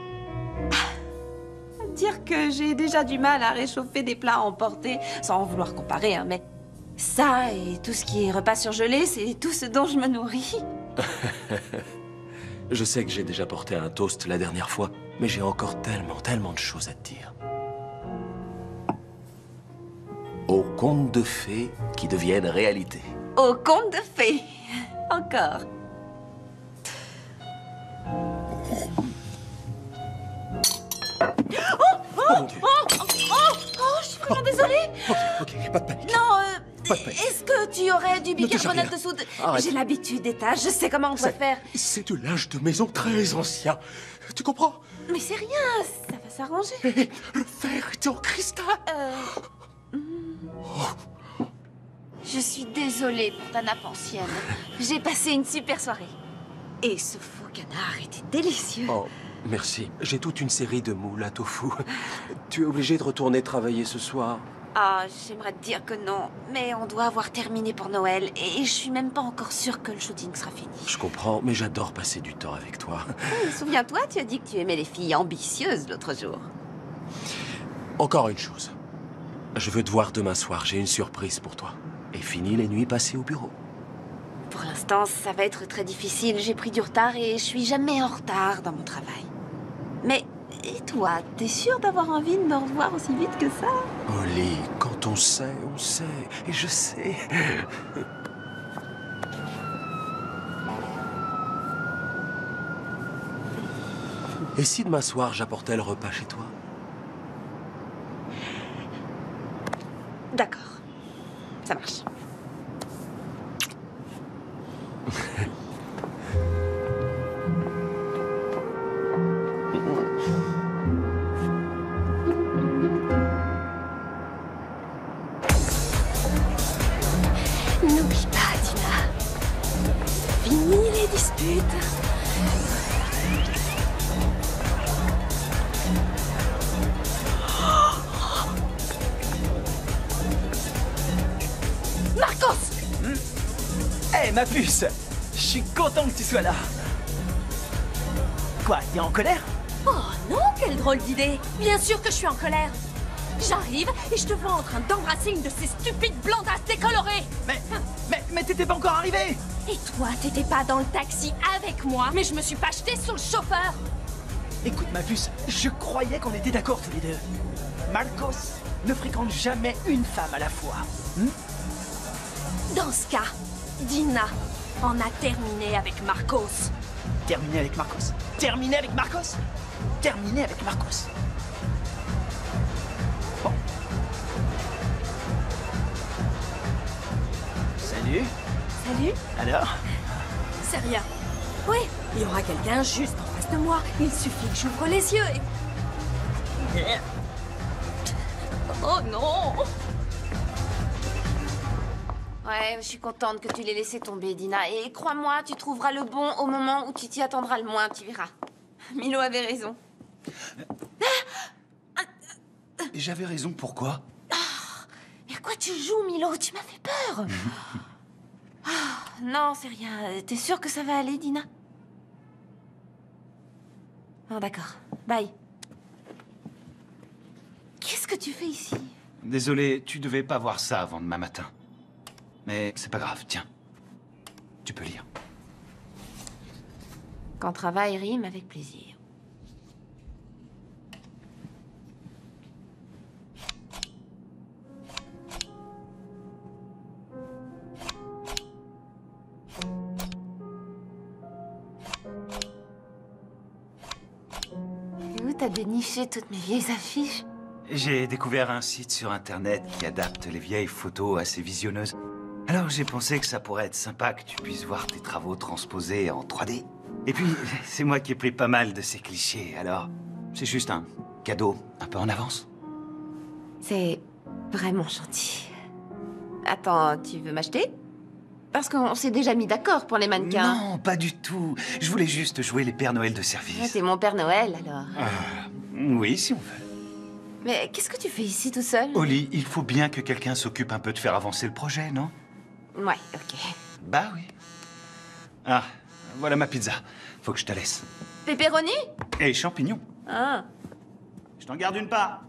Dire que j'ai déjà du mal à réchauffer des plats emportés, sans vouloir comparer, hein, mais ça et tout ce qui est repas surgelé, c'est tout ce dont je me nourris. Je sais que j'ai déjà porté un toast la dernière fois, mais j'ai encore tellement de choses à te dire. Aux contes de fées qui deviennent réalité. Au conte de fées. Encore. Je suis vraiment désolée. Ok, pas de panique. Non, est-ce que tu aurais du bicarbonate rien. de soude? Arrête. J'ai l'habitude des tâches, je sais comment on doit faire. C'est du linge de maison très ancien. Tu comprends? Mais c'est rien, ça va s'arranger. Et le fer était en cristal. Je suis désolée pour ta nappe ancienne. J'ai passé une super soirée. Et ce faux canard était délicieux. Oh, merci. J'ai toute une série de moules à tofu. Tu es obligé de retourner travailler ce soir? Ah, j'aimerais te dire que non, mais on doit avoir terminé pour Noël et je suis même pas encore sûre que le shooting sera fini. Je comprends, mais j'adore passer du temps avec toi. Souviens-toi, tu as dit que tu aimais les filles ambitieuses l'autre jour. Encore une chose. Je veux te voir demain soir, j'ai une surprise pour toi. Et fini les nuits passées au bureau. Pour l'instant, ça va être très difficile. J'ai pris du retard et je suis jamais en retard dans mon travail. Mais, et toi, t'es sûre d'avoir envie de me revoir aussi vite que ça? Holly, quand on sait, on sait. Et je sais. Et si demain soir, j'apportais le repas chez toi? D'accord. Ça marche. N'oublie pas, Dina. Fini les disputes. Marcos! Hé, ma puce! Je suis content que tu sois là. Quoi, t'es en colère? Oh non, quelle drôle d'idée! Bien sûr que je suis en colère! J'arrive et je te vois en train d'embrasser une de ces stupides blondasses décolorées! Mais t'étais pas encore arrivé! Et toi, t'étais pas dans le taxi avec moi, mais je me suis pas jetée sur le chauffeur! Écoute, ma puce, je croyais qu'on était d'accord tous les deux. Marcos ne fréquente jamais une femme à la fois. Dans ce cas, Dina en a terminé avec Marcos. Terminé avec Marcos? Terminé avec Marcos? Terminé avec Marcos? Bon. Salut. Salut. Alors? C'est rien. Oui, il y aura quelqu'un juste en face de moi. Il suffit que j'ouvre les yeux et... Oh non! Ouais, je suis contente que tu l'aies laissé tomber, Dina. Et crois-moi, tu trouveras le bon au moment où tu t'y attendras le moins, tu verras. Milo avait raison. J'avais raison, pourquoi? Et à quoi tu joues, Milo? Tu m'as fait peur. Non, c'est rien. T'es sûre que ça va aller, Dina? Oh, d'accord. Bye. Qu'est-ce que tu fais ici? Désolé, tu devais pas voir ça avant demain matin. Mais c'est pas grave, tiens. Tu peux lire. Quand travail rime avec plaisir. Et où t'as déniché toutes mes vieilles affiches? J'ai découvert un site sur Internet qui adapte les vieilles photos assez visionneuses. Alors j'ai pensé que ça pourrait être sympa que tu puisses voir tes travaux transposés en 3D. Et puis, c'est moi qui ai pris pas mal de ces clichés, alors c'est juste un cadeau un peu en avance. C'est vraiment gentil. Attends, tu veux m'acheter? Parce qu'on s'est déjà mis d'accord pour les mannequins. Non, pas du tout. Je voulais juste jouer les Pères Noël de Ah, service. t'es mon Père Noël, alors. Oui, si on veut. Mais qu'est-ce que tu fais ici tout seul? Oli, il faut bien que quelqu'un s'occupe un peu de faire avancer le projet, non? Ouais, ok. Bah oui. Ah, voilà ma pizza. Faut que je te laisse. Pepperoni? Et champignons. Ah. Je t'en garde une part.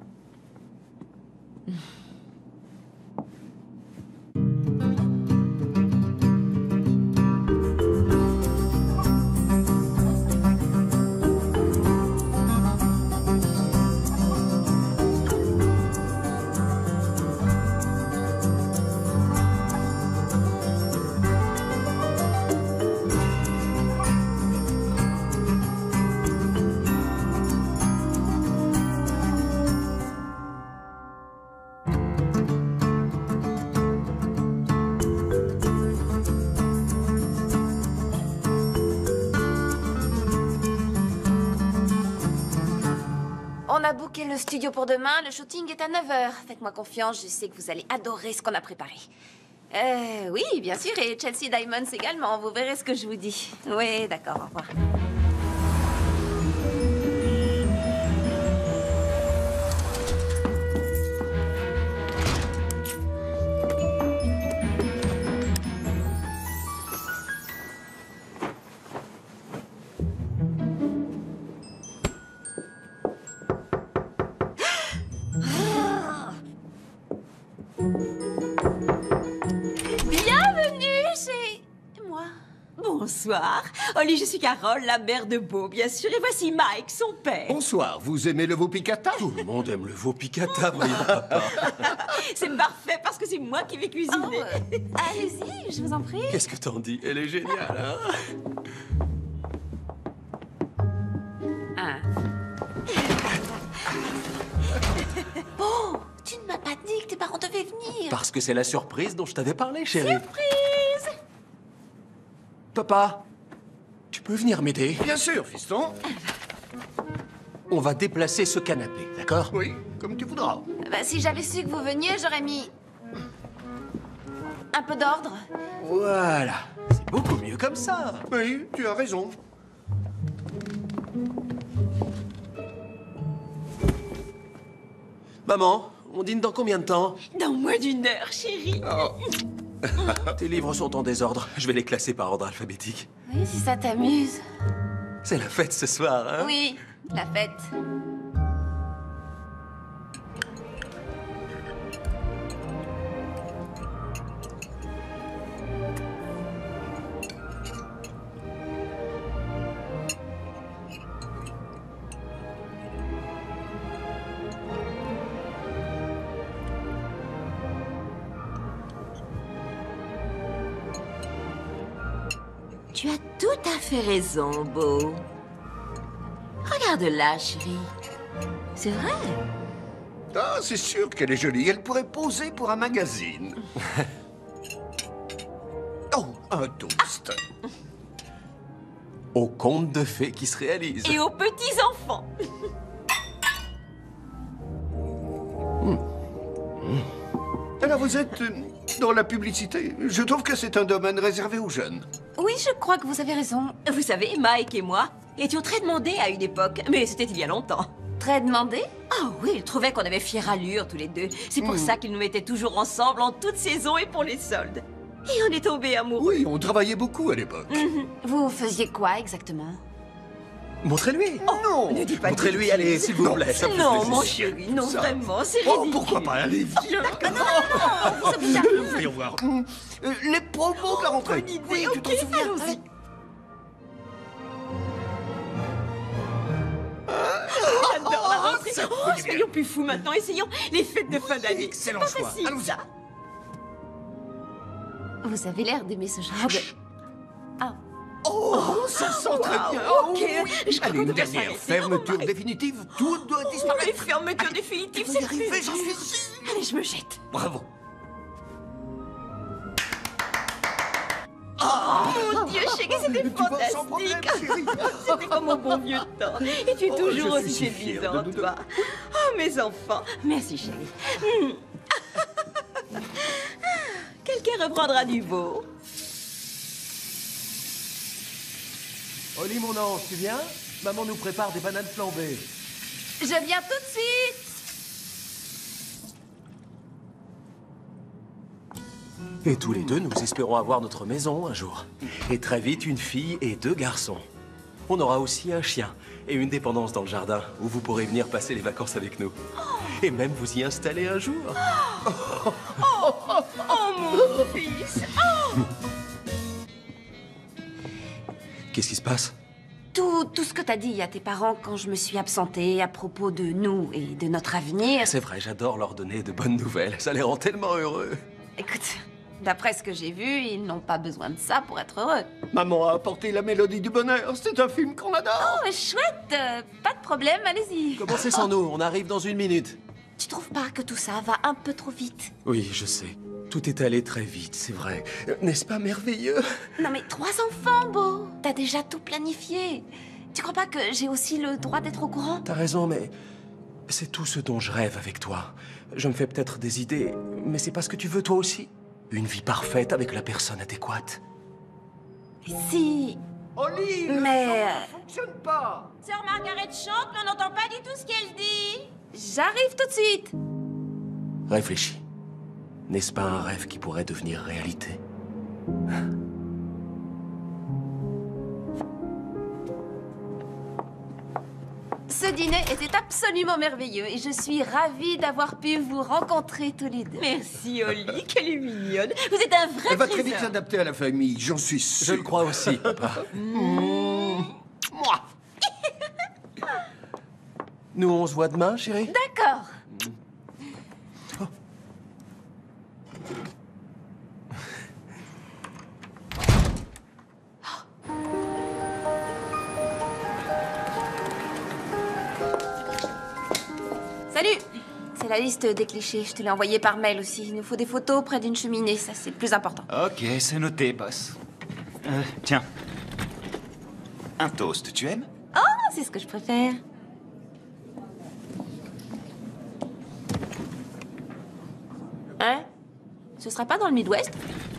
On a booké le studio pour demain, le shooting est à 9h. Faites-moi confiance, je sais que vous allez adorer ce qu'on a préparé. Oui, bien sûr, et Chelsea Diamonds également, vous verrez ce que je vous dis. Oui, d'accord, au revoir. Bonsoir. Oli, je suis Carole, la mère de Beau, bien sûr. Et voici Mike, son père. Bonsoir, vous aimez le veau piccata? Tout le monde aime le veau piccata, voyons, papa. C'est parfait parce que c'est moi qui vais cuisiner. Allez-y, je vous en prie. Qu'est-ce que t'en dis? Elle est géniale, hein? Oh, tu ne m'as pas dit que tes parents devaient venir. Parce que c'est la surprise dont je t'avais parlé, chérie. Surprise! Papa, tu peux venir m'aider? Bien sûr, fiston. On va déplacer ce canapé, d'accord? Oui, comme tu voudras. Bah, si j'avais su que vous veniez, j'aurais mis un peu d'ordre. Voilà, c'est beaucoup mieux comme ça. Oui, tu as raison. Maman, on dîne dans combien de temps? Dans moins d'1 heure, chérie. Oh. Tes livres sont en désordre. Je vais les classer par ordre alphabétique. Oui, si ça t'amuse. C'est la fête ce soir, hein? Oui, la fête. Tu as tout à fait raison, Beau. Regarde là, chérie. C'est vrai. Ah, c'est sûr qu'elle est jolie. Elle pourrait poser pour un magazine. Oh, un toast. Au conte de fées qui se réalise. Et aux petits-enfants. Alors vous êtes dans la publicité. Je trouve que c'est un domaine réservé aux jeunes. Oui, je crois que vous avez raison. Vous savez, Mike et moi étions très demandés à une époque, mais c'était il y a longtemps. Très demandé? Ah oui, il trouvait qu'on avait fière allure tous les deux. C'est pour ça qu'ils nous mettaient toujours ensemble en toute saison et pour les soldes. Et on est tombés amoureux. Oui, on travaillait beaucoup à l'époque. Vous faisiez quoi exactement? Montrez-lui. Oh, non, ne dis pas. Montrez-lui, allez, s'il vous plaît. Ça me fait Non, plaisir. mon chéri, non, Ça. vraiment, c'est Oh, ridicule. pourquoi pas? Allez, viens. Voyons voir. Les promos de la rentrée. Bonne idée, Oui, tu ok, t'en souviens? allons-y. J'adore la rentrée. ça Oh, fait du bien. soyons plus fous maintenant. Essayons les fêtes de fin d'année. excellent Pas choix. facile, Allons-y. ça. Vous avez l'air d'aimer ce genre de... Ah. Oh, ça sent très bien. Ok, Oh, oui. je crois Allez, qu'on une peut pas dernière s'arrêter. fermeture définitive. Tout doit Oh, disparaître. les fermetures définitives, Vous y c'est arrivez, plus. j'en suis sûr. Allez, je me jette. Bravo. Mon Dieu, chérie, c'était Tu vas sans problème, fantastique. chérie. C'était comme au bon vieux temps. Et tu es Oh, toujours je suis aussi si fier séduisant, de nous deux. toi. Oh, mes enfants. Merci, chérie. Quelqu'un reprendra du beau. Oli, mon ange, tu viens? Maman nous prépare des bananes flambées. Je viens tout de suite. Et tous les deux, nous espérons avoir notre maison un jour. Et très vite, une fille et 2 garçons. On aura aussi un chien et une dépendance dans le jardin où vous pourrez venir passer les vacances avec nous. Et même vous y installer un jour. Oh, mon fils. Qu'est-ce qui se passe? Tout ce que t'as dit à tes parents quand je me suis absentée à propos de nous et de notre avenir... C'est vrai, j'adore leur donner de bonnes nouvelles. Ça les rend tellement heureux. Écoute, d'après ce que j'ai vu, ils n'ont pas besoin de ça pour être heureux. Maman a apporté la mélodie du bonheur. C'est un film qu'on adore. Oh, chouette. Pas de problème, allez-y. Commencez sans nous, on arrive dans 1 minute. Tu trouves pas que tout ça va un peu trop vite? Oui, je sais. Tout est allé très vite, c'est vrai. N'est-ce pas merveilleux? Non mais 3 enfants, Beau. T'as déjà tout planifié. Tu crois pas que j'ai aussi le droit d'être au courant? T'as raison, mais c'est tout ce dont je rêve avec toi. Je me fais peut-être des idées, mais c'est pas ce que tu veux toi aussi. Une vie parfaite avec la personne adéquate. Si... Oli, mais... ne fonctionne pas. Sœur Margaret chante, mais on n'entend pas du tout ce qu'elle dit. J'arrive tout de suite. Réfléchis. N'est-ce pas un rêve qui pourrait devenir réalité? Ce dîner était absolument merveilleux et je suis ravie d'avoir pu vous rencontrer tous les deux. Merci, Oli, qu'elle est mignonne. Vous êtes un vrai Elle va très vite trésor. s'adapter à la famille, j'en suis sûr. Je le crois aussi, papa. Moi. Nous, on se voit demain, chérie? D'accord. Salut! C'est la liste des clichés. Je te l'ai envoyé par mail aussi. Il nous faut des photos près d'une cheminée. Ça, c'est le plus important. Ok, c'est noté, boss. Tiens. Un toast, tu aimes? Oh, c'est ce que je préfère. Hein? Ce serait pas dans le Midwest?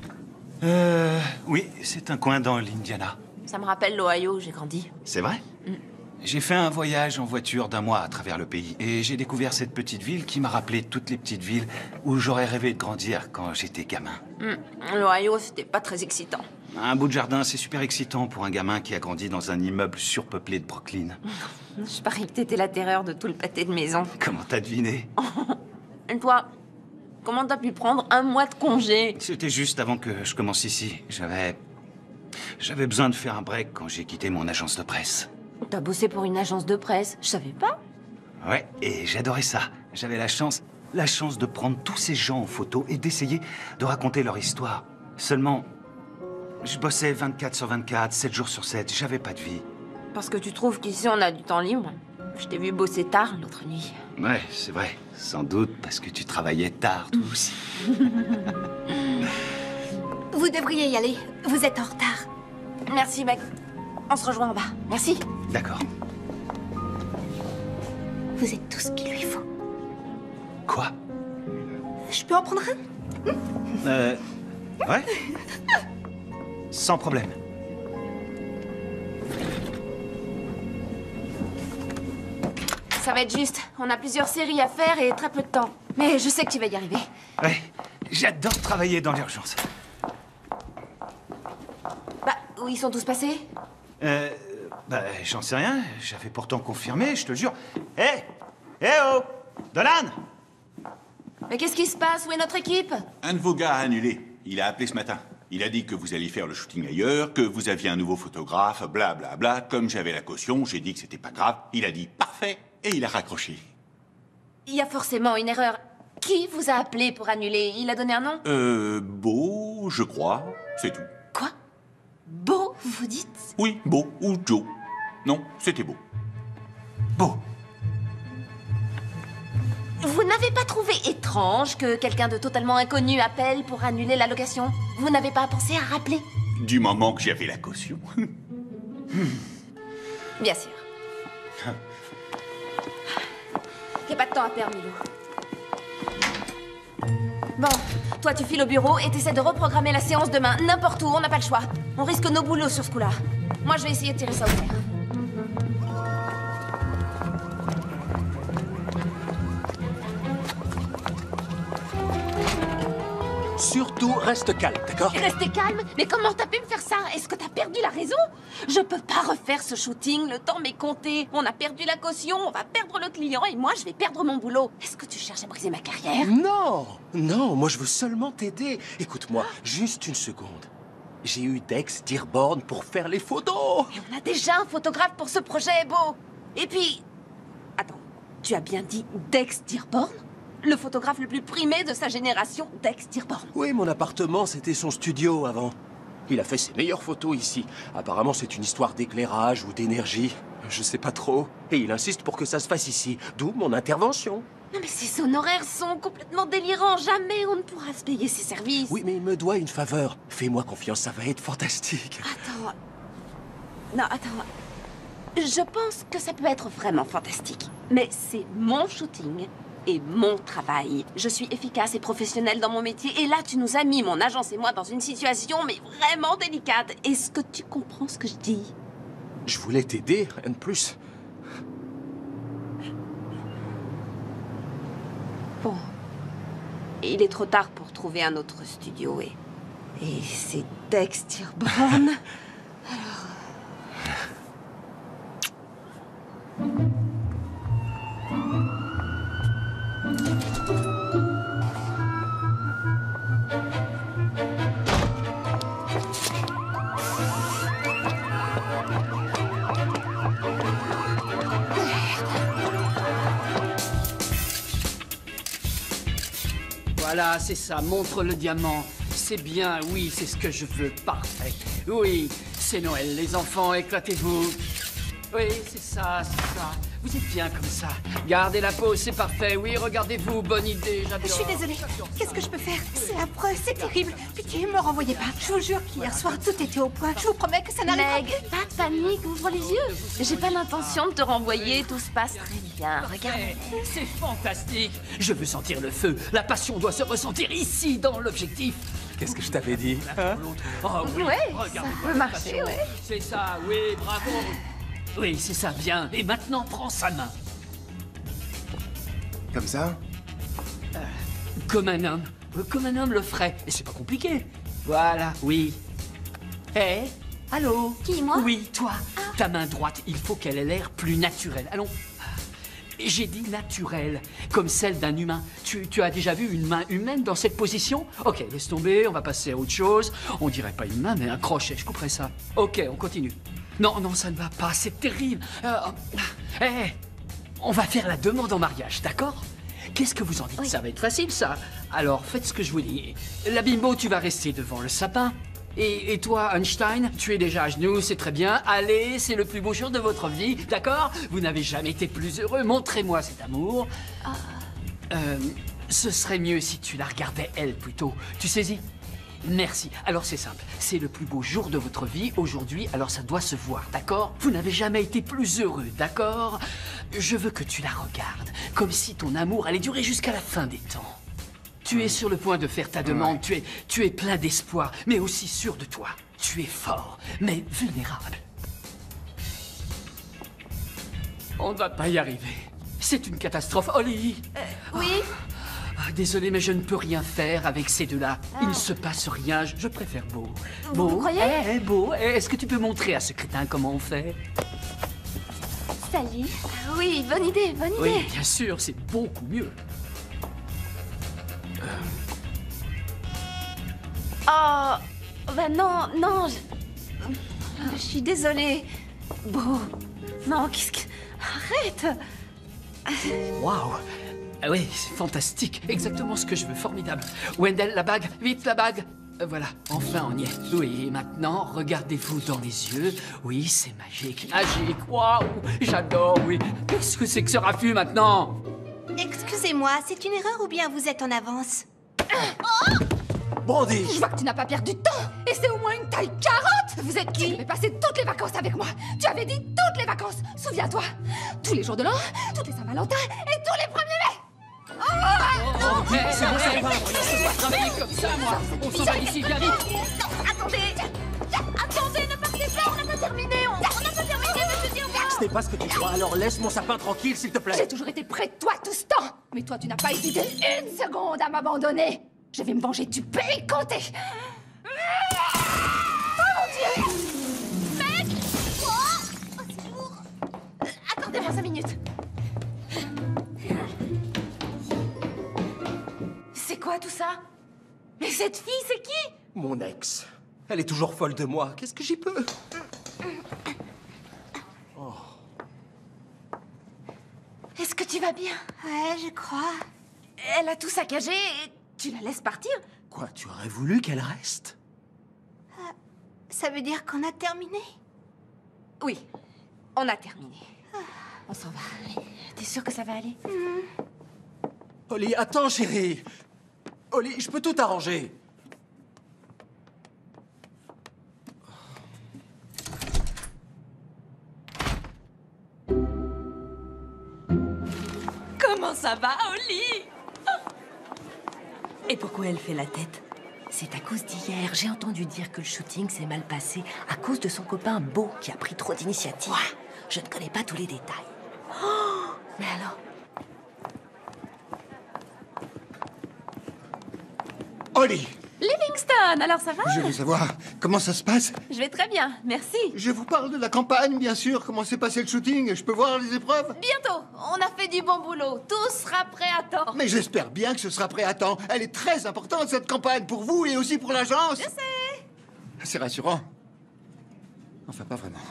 Oui, c'est un coin dans l'Indiana. Ça me rappelle l'Ohio où j'ai grandi. C'est vrai? J'ai fait un voyage en voiture d'1 mois à travers le pays et j'ai découvert cette petite ville qui m'a rappelé toutes les petites villes où j'aurais rêvé de grandir quand j'étais gamin. L'Ohio, c'était pas très excitant. Un bout de jardin, c'est super excitant pour un gamin qui a grandi dans un immeuble surpeuplé de Brooklyn. Je parie que t'étais la terreur de tout le pâté de maison. Comment t'as deviné? Et toi, comment t'as pu prendre 1 mois de congé? C'était juste avant que je commence ici. J'avais besoin de faire un break quand j'ai quitté mon agence de presse. T'as bossé pour une agence de presse, je savais pas. Ouais, et j'adorais ça. J'avais la chance de prendre tous ces gens en photo et d'essayer de raconter leur histoire. Seulement, je bossais 24/24, 7 jours sur 7, j'avais pas de vie. Parce que tu trouves qu'ici on a du temps libre? Je t'ai vu bosser tard l'autre nuit. Ouais, c'est vrai. Sans doute parce que tu travaillais tard, toi aussi. Vous devriez y aller. Vous êtes en retard. Merci, mec. On se rejoint en bas. Merci. D'accord. Vous êtes tout ce qu'il lui faut. Quoi? Je peux en prendre un? Ouais. Sans problème. Ça va être juste. On a plusieurs séries à faire et très peu de temps. Mais je sais que tu vas y arriver. Ouais, j'adore travailler dans l'urgence. Bah, où ils sont tous passés? J'en sais rien. J'avais pourtant confirmé, je te jure. Hé! Oh! Dolan! Mais qu'est-ce qui se passe? Où est notre équipe? Un de vos gars a annulé. Il a appelé ce matin. Il a dit que vous alliez faire le shooting ailleurs, que vous aviez un nouveau photographe, blablabla. Bla, bla. Comme j'avais la caution, j'ai dit que c'était pas grave. Il a dit parfait et il a raccroché. Il y a forcément une erreur. Qui vous a appelé pour annuler? Il a donné un nom? Beau, je crois. C'est tout. Quoi? Beau, vous dites? Oui, Beau ou Joe. Non, c'était Beau. Beau. Vous n'avez pas trouvé étrange que quelqu'un de totalement inconnu appelle pour annuler la location? Vous n'avez pas pensé à rappeler? Du moment que j'avais la caution. Bien sûr. Il n'y a pas de temps à perdre, Milo. Bon, toi tu files au bureau et t'essaies de reprogrammer la séance demain, n'importe où, on n'a pas le choix. On risque nos boulots sur ce coup-là. Moi je vais essayer de tirer ça au clair. surtout, reste calme, d'accord? Restez calme? Mais comment t'as pu me faire ça? Est-ce que t'as perdu la raison? Je peux pas refaire ce shooting, le temps m'est compté. On a perdu la caution, on va perdre le client et moi je vais perdre mon boulot. Est-ce que tu cherches à briser ma carrière? Non! Non, moi je veux seulement t'aider. Écoute-moi, juste une seconde. J'ai eu Dex Dearborn pour faire les photos. Et on a déjà un photographe pour ce projet, Beau. Et puis... Attends, tu as bien dit Dex Dearborn? Le photographe le plus primé de sa génération, Dex Dearborn. Oui, mon appartement, c'était son studio avant. Il a fait ses meilleures photos ici. Apparemment, c'est une histoire d'éclairage ou d'énergie. Je sais pas trop. Et il insiste pour que ça se fasse ici. D'où mon intervention. Non mais ces honoraires sont complètement délirants. Jamais on ne pourra se payer ses services. Oui, mais il me doit une faveur. Fais-moi confiance, ça va être fantastique. Attends... Non, attends... Je pense que ça peut être vraiment fantastique. Mais c'est mon shooting et mon travail. Je suis efficace et professionnelle dans mon métier. Et là, tu nous as mis, mon agence et moi, dans une situation mais vraiment délicate. Est-ce que tu comprends ce que je dis? Je voulais t'aider, rien de plus. Bon. Il est trop tard pour trouver un autre studio et c'est Dex Dearborn. Alors... Voilà, c'est ça, montre le diamant. C'est bien, oui, c'est ce que je veux, parfait. Oui, c'est Noël, les enfants, éclatez-vous. Oui, c'est ça, c'est ça. Vous êtes bien comme ça. Gardez la pose, c'est parfait. Oui, regardez-vous, bonne idée, j'adore. Je suis désolée. Qu'est-ce que je peux faire? C'est affreux, c'est terrible. Pitié, me renvoyez pas. Je vous jure qu'hier soir, tout était au point. Je vous promets que ça n'arrivera Meg, pas de panique, ouvre les yeux. J'ai pas l'intention de te renvoyer, tout se passe très bien. Regarde. C'est fantastique. Je veux sentir le feu. La passion doit se ressentir ici, dans l'objectif. Qu'est-ce que je t'avais dit, hein? Oh, oui, ouais, regardez ça peut marcher, ouais. C'est ça, oui, bravo. Oui, c'est ça, bien. Et maintenant, prends sa main. Comme ça? Comme un homme. Comme un homme le ferait. Et c'est pas compliqué. Voilà, oui. Hé, allô? Qui, moi? Oui, toi. Ta main droite, il faut qu'elle ait l'air plus naturelle. Allons. J'ai dit naturelle, comme celle d'un humain. Tu as déjà vu une main humaine dans cette position? Ok, laisse tomber, on va passer à autre chose. On dirait pas une main, mais un crochet, je couperai ça. Ok, on continue. Non, non, ça ne va pas, c'est terrible. On va faire la demande en mariage, d'accord? Qu'est-ce que vous en dites? Oui. Ça va être facile, ça. Alors, faites ce que je vous dis. La bimbo, tu vas rester devant le sapin. Et toi, Einstein, tu es déjà à genoux, c'est très bien. Allez, c'est le plus beau jour de votre vie, d'accord? Vous n'avez jamais été plus heureux. Montrez-moi cet amour. Ce serait mieux si tu la regardais, elle, plutôt. Tu saisis? Merci. Alors c'est simple, c'est le plus beau jour de votre vie aujourd'hui, alors ça doit se voir, d'accord? Vous n'avez jamais été plus heureux, d'accord? Je veux que tu la regardes, comme si ton amour allait durer jusqu'à la fin des temps. Tu es sur le point de faire ta demande, tu es plein d'espoir, mais aussi sûr de toi. Tu es fort, mais vulnérable. On ne va pas y arriver. C'est une catastrophe. Holly! Oui? Désolé, mais je ne peux rien faire avec ces deux-là. Il ne se passe rien, je préfère Beau. Beau, vous croyez? Beau, est-ce que tu peux montrer à ce crétin comment on fait? Salut. Oui, bonne idée, bonne idée. Oui, bien sûr, c'est beaucoup mieux. Oh, bah non, non, je suis désolée. Beau, non, qu'est-ce que... Arrête. Waouh! Ah oui, c'est fantastique. Exactement ce que je veux. Formidable. Wendell, la bague. Vite, la bague. Voilà, enfin on y est. Oui, maintenant, regardez-vous dans les yeux. Oui, c'est magique. Magique. Waouh! J'adore, oui. Qu'est-ce que c'est que ce raffut maintenant? Excusez-moi, c'est une erreur ou bien vous êtes en avance? Brandy! Je vois que tu n'as pas perdu de temps. Et c'est au moins une taille carotte. Vous êtes qui? Tu devais passer toutes les vacances avec moi. Tu avais dit toutes les vacances. Souviens-toi. Tous les jours de l'an, tous les Saint-Valentin et tous les 1er mai. C'est bon, ça va. On va travailler comme ça, moi. On s'en va d'ici, viens vite. Non, attendez, ne partez pas, on n'a pas terminé. On n'a pas terminé, monsieur Dearborn. Ce n'est pas ce que tu crois, alors laisse mon sapin tranquille, s'il te plaît. J'ai toujours été près de toi tout ce temps. Mais toi, tu n'as pas hésité une seconde à m'abandonner. Je vais me venger du pécoté. Oh mon Dieu! Mec! Oh, c'est lourd. Accordez-moi 5 minutes. C'est quoi tout ça? Mais cette fille, c'est qui? Mon ex. Elle est toujours folle de moi. Qu'est-ce que j'y peux? Oh. Est-ce que tu vas bien? Ouais, je crois. Elle a tout saccagé et tu la laisses partir? Quoi, tu aurais voulu qu'elle reste? Ça veut dire qu'on a terminé? Oui, on a terminé. On s'en va. T'es sûre que ça va aller? Holly, attends, chérie. Holly, je peux tout arranger. Comment ça va, Holly? Et pourquoi elle fait la tête? C'est à cause d'hier. J'ai entendu dire que le shooting s'est mal passé à cause de son copain Beau qui a pris trop d'initiative. Je ne connais pas tous les détails. Oh, mais alors? Holly! Livingston, alors ça va? Je veux savoir comment ça se passe. Je vais très bien, merci. Je vous parle de la campagne, bien sûr. Comment s'est passé le shooting? Je peux voir les épreuves? Bientôt, on a fait du bon boulot. Tout sera prêt à temps. Mais j'espère bien que ce sera prêt à temps. Elle est très importante, cette campagne, pour vous et aussi pour l'agence. Je sais. C'est rassurant. Enfin, pas vraiment.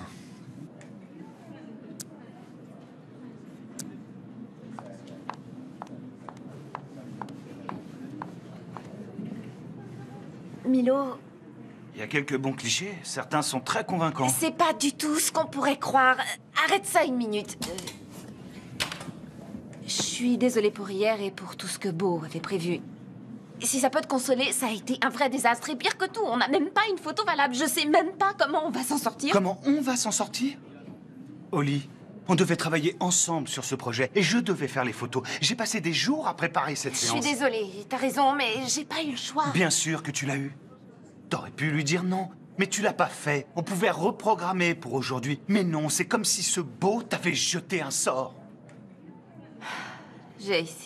Milo, Il y a quelques bons clichés. Certains sont très convaincants. c'est pas du tout ce qu'on pourrait croire. Arrête ça 1 minute. Je suis désolée pour hier et pour tout ce que Beau avait prévu. Si ça peut te consoler, ça a été un vrai désastre. Et pire que tout, on n'a même pas une photo valable. Je sais même pas comment on va s'en sortir. Comment on va s'en sortir? Holly, on devait travailler ensemble sur ce projet et je devais faire les photos. J'ai passé des jours à préparer cette Je suis séance. désolée, t'as raison, mais j'ai pas eu le choix. Bien sûr que tu l'as eu. T'aurais pu lui dire non, mais tu l'as pas fait. On pouvait reprogrammer pour aujourd'hui. Mais non, c'est comme si ce Beau t'avait jeté un sort. J'ai essayé.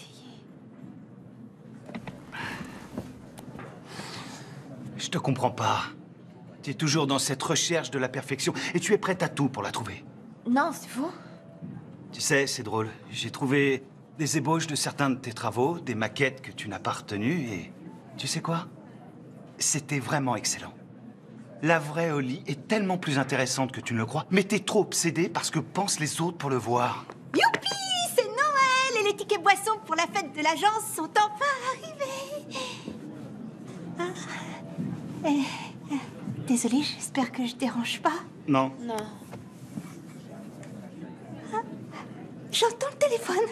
Je te comprends pas. Tu es toujours dans cette recherche de la perfection et tu es prête à tout pour la trouver. Non, c'est faux. Tu sais, c'est drôle. J'ai trouvé des ébauches de certains de tes travaux, des maquettes que tu n'as pas retenues et... Tu sais quoi? C'était vraiment excellent. La vraie Holly est tellement plus intéressante que tu ne le crois, mais t'es trop obsédée par ce que pensent les autres pour le voir. Youpi! C'est Noël et les tickets boissons pour la fête de l'agence sont enfin arrivés. Désolée, j'espère que je dérange pas. Non. Non. J'entends le téléphone.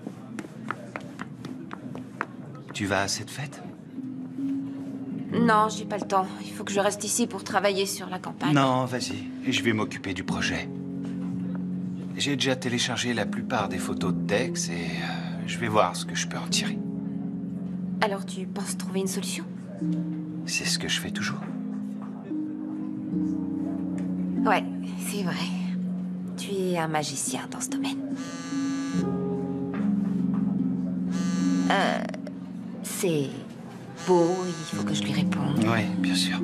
Tu vas à cette fête? Non, j'ai pas le temps. Il faut que je reste ici pour travailler sur la campagne. Non, vas-y. Et je vais m'occuper du projet. J'ai déjà téléchargé la plupart des photos de Dex et je vais voir ce que je peux en tirer. Alors tu penses trouver une solution? C'est ce que je fais toujours. Ouais, c'est vrai. Tu es un magicien dans ce domaine. C'est Beau, il faut que je lui réponde. Oui, bien sûr.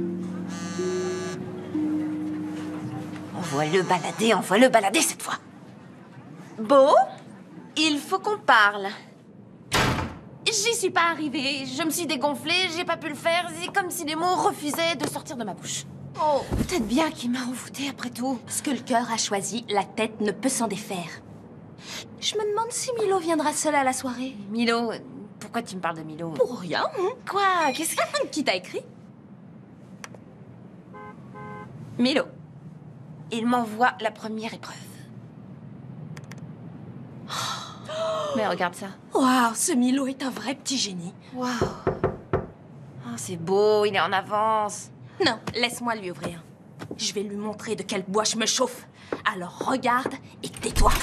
Envoie-le balader cette fois. Beau, il faut qu'on parle. J'y suis pas arrivée, je me suis dégonflée, j'ai pas pu le faire, c'est comme si les mots refusaient de sortir de ma bouche. Oh, peut-être bien qu'il m'a envoûtée après tout. Ce que le cœur a choisi, la tête ne peut s'en défaire. Je me demande si Milo viendra seul à la soirée. Milo, pourquoi tu me parles de Milo? Pour rien, hein? Quoi? Qu'est-ce que... Qui t'a écrit? Milo, il m'envoie la première épreuve. Mais regarde ça. Waouh, ce Milo est un vrai petit génie. Waouh. Oh, c'est beau, il est en avance. Non, laisse-moi lui ouvrir. Je vais lui montrer de quel bois je me chauffe. Alors regarde et tais-toi.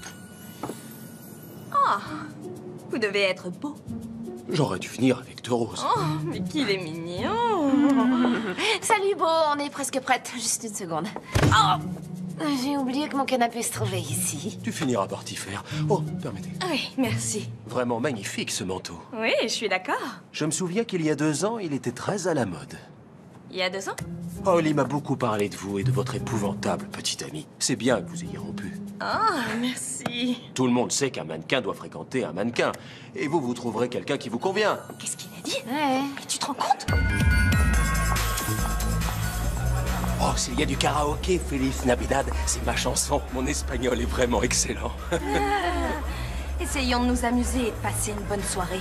Oh, vous devez être beau. J'aurais dû finir avec deux roses. Oh, mais qu'il est mignon. Salut Beau, on est presque prête. Juste une seconde. Oh, J'ai oublié que mon canapé se trouvait ici. Tu finiras par t'y faire. Oh, permettez. Oui, merci. Vraiment magnifique, ce manteau. Oui, je suis d'accord. Je me souviens qu'il y a 2 ans, il était très à la mode. Il y a 2 ans? Holly m'a beaucoup parlé de vous et de votre épouvantable petite amie. C'est bien que vous ayez rompu. Oh, merci. Tout le monde sait qu'un mannequin doit fréquenter un mannequin. Et vous, vous trouverez quelqu'un qui vous convient. Qu'est-ce qu'il a dit? Ouais. Mais tu te rends compte? Oh, s'il y a du karaoké, Feliz Navidad, c'est ma chanson. Mon espagnol est vraiment excellent. Essayons de nous amuser et de passer une bonne soirée.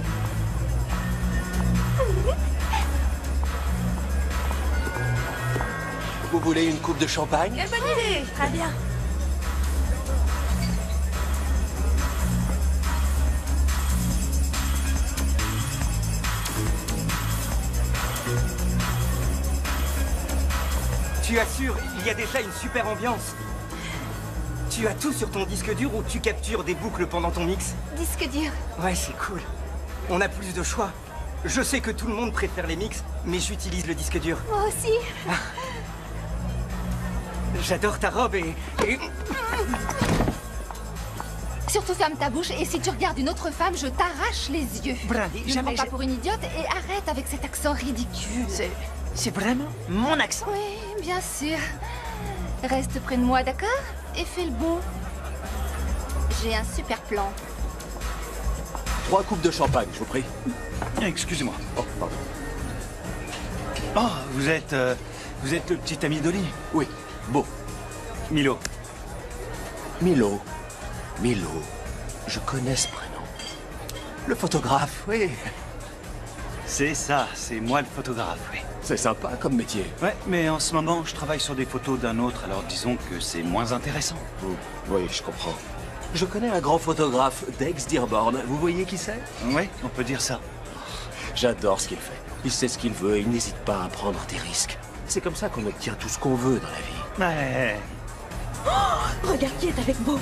Vous voulez une coupe de champagne? Quelle bonne idée! Très bien. Tu assures, il y a déjà une super ambiance. Tu as tout sur ton disque dur ou tu captures des boucles pendant ton mix? Disque dur. Ouais, c'est cool. On a plus de choix. Je sais que tout le monde préfère les mix, mais j'utilise le disque dur. Moi aussi. J'adore ta robe et... Surtout ferme ta bouche et si tu regardes une autre femme, je t'arrache les yeux. Brandy, Je ne prends pas pour une idiote et arrête avec cet accent ridicule. C'est vraiment mon accent? Oui, bien sûr. Reste près de moi, d'accord? Et fais le bon. J'ai un super plan. 3 coupes de champagne, je vous prie. Excusez-moi. Oh, pardon. Oh, vous êtes le petit ami d'Oli? Oui, beau. Milo. Milo. Je connais ce prénom. Le photographe, oui. C'est ça, c'est moi le photographe, oui. C'est sympa comme métier. Ouais, mais en ce moment, je travaille sur des photos d'un autre, alors disons que c'est moins intéressant. Oui, je comprends. Je connais un grand photographe d'Aix Dearborn. Vous voyez qui c'est? Oui, on peut dire ça. J'adore ce qu'il fait. Il sait ce qu'il veut et il n'hésite pas à prendre des risques. C'est comme ça qu'on obtient tout ce qu'on veut dans la vie. Ouais. Oh, regarde qui est avec Beau.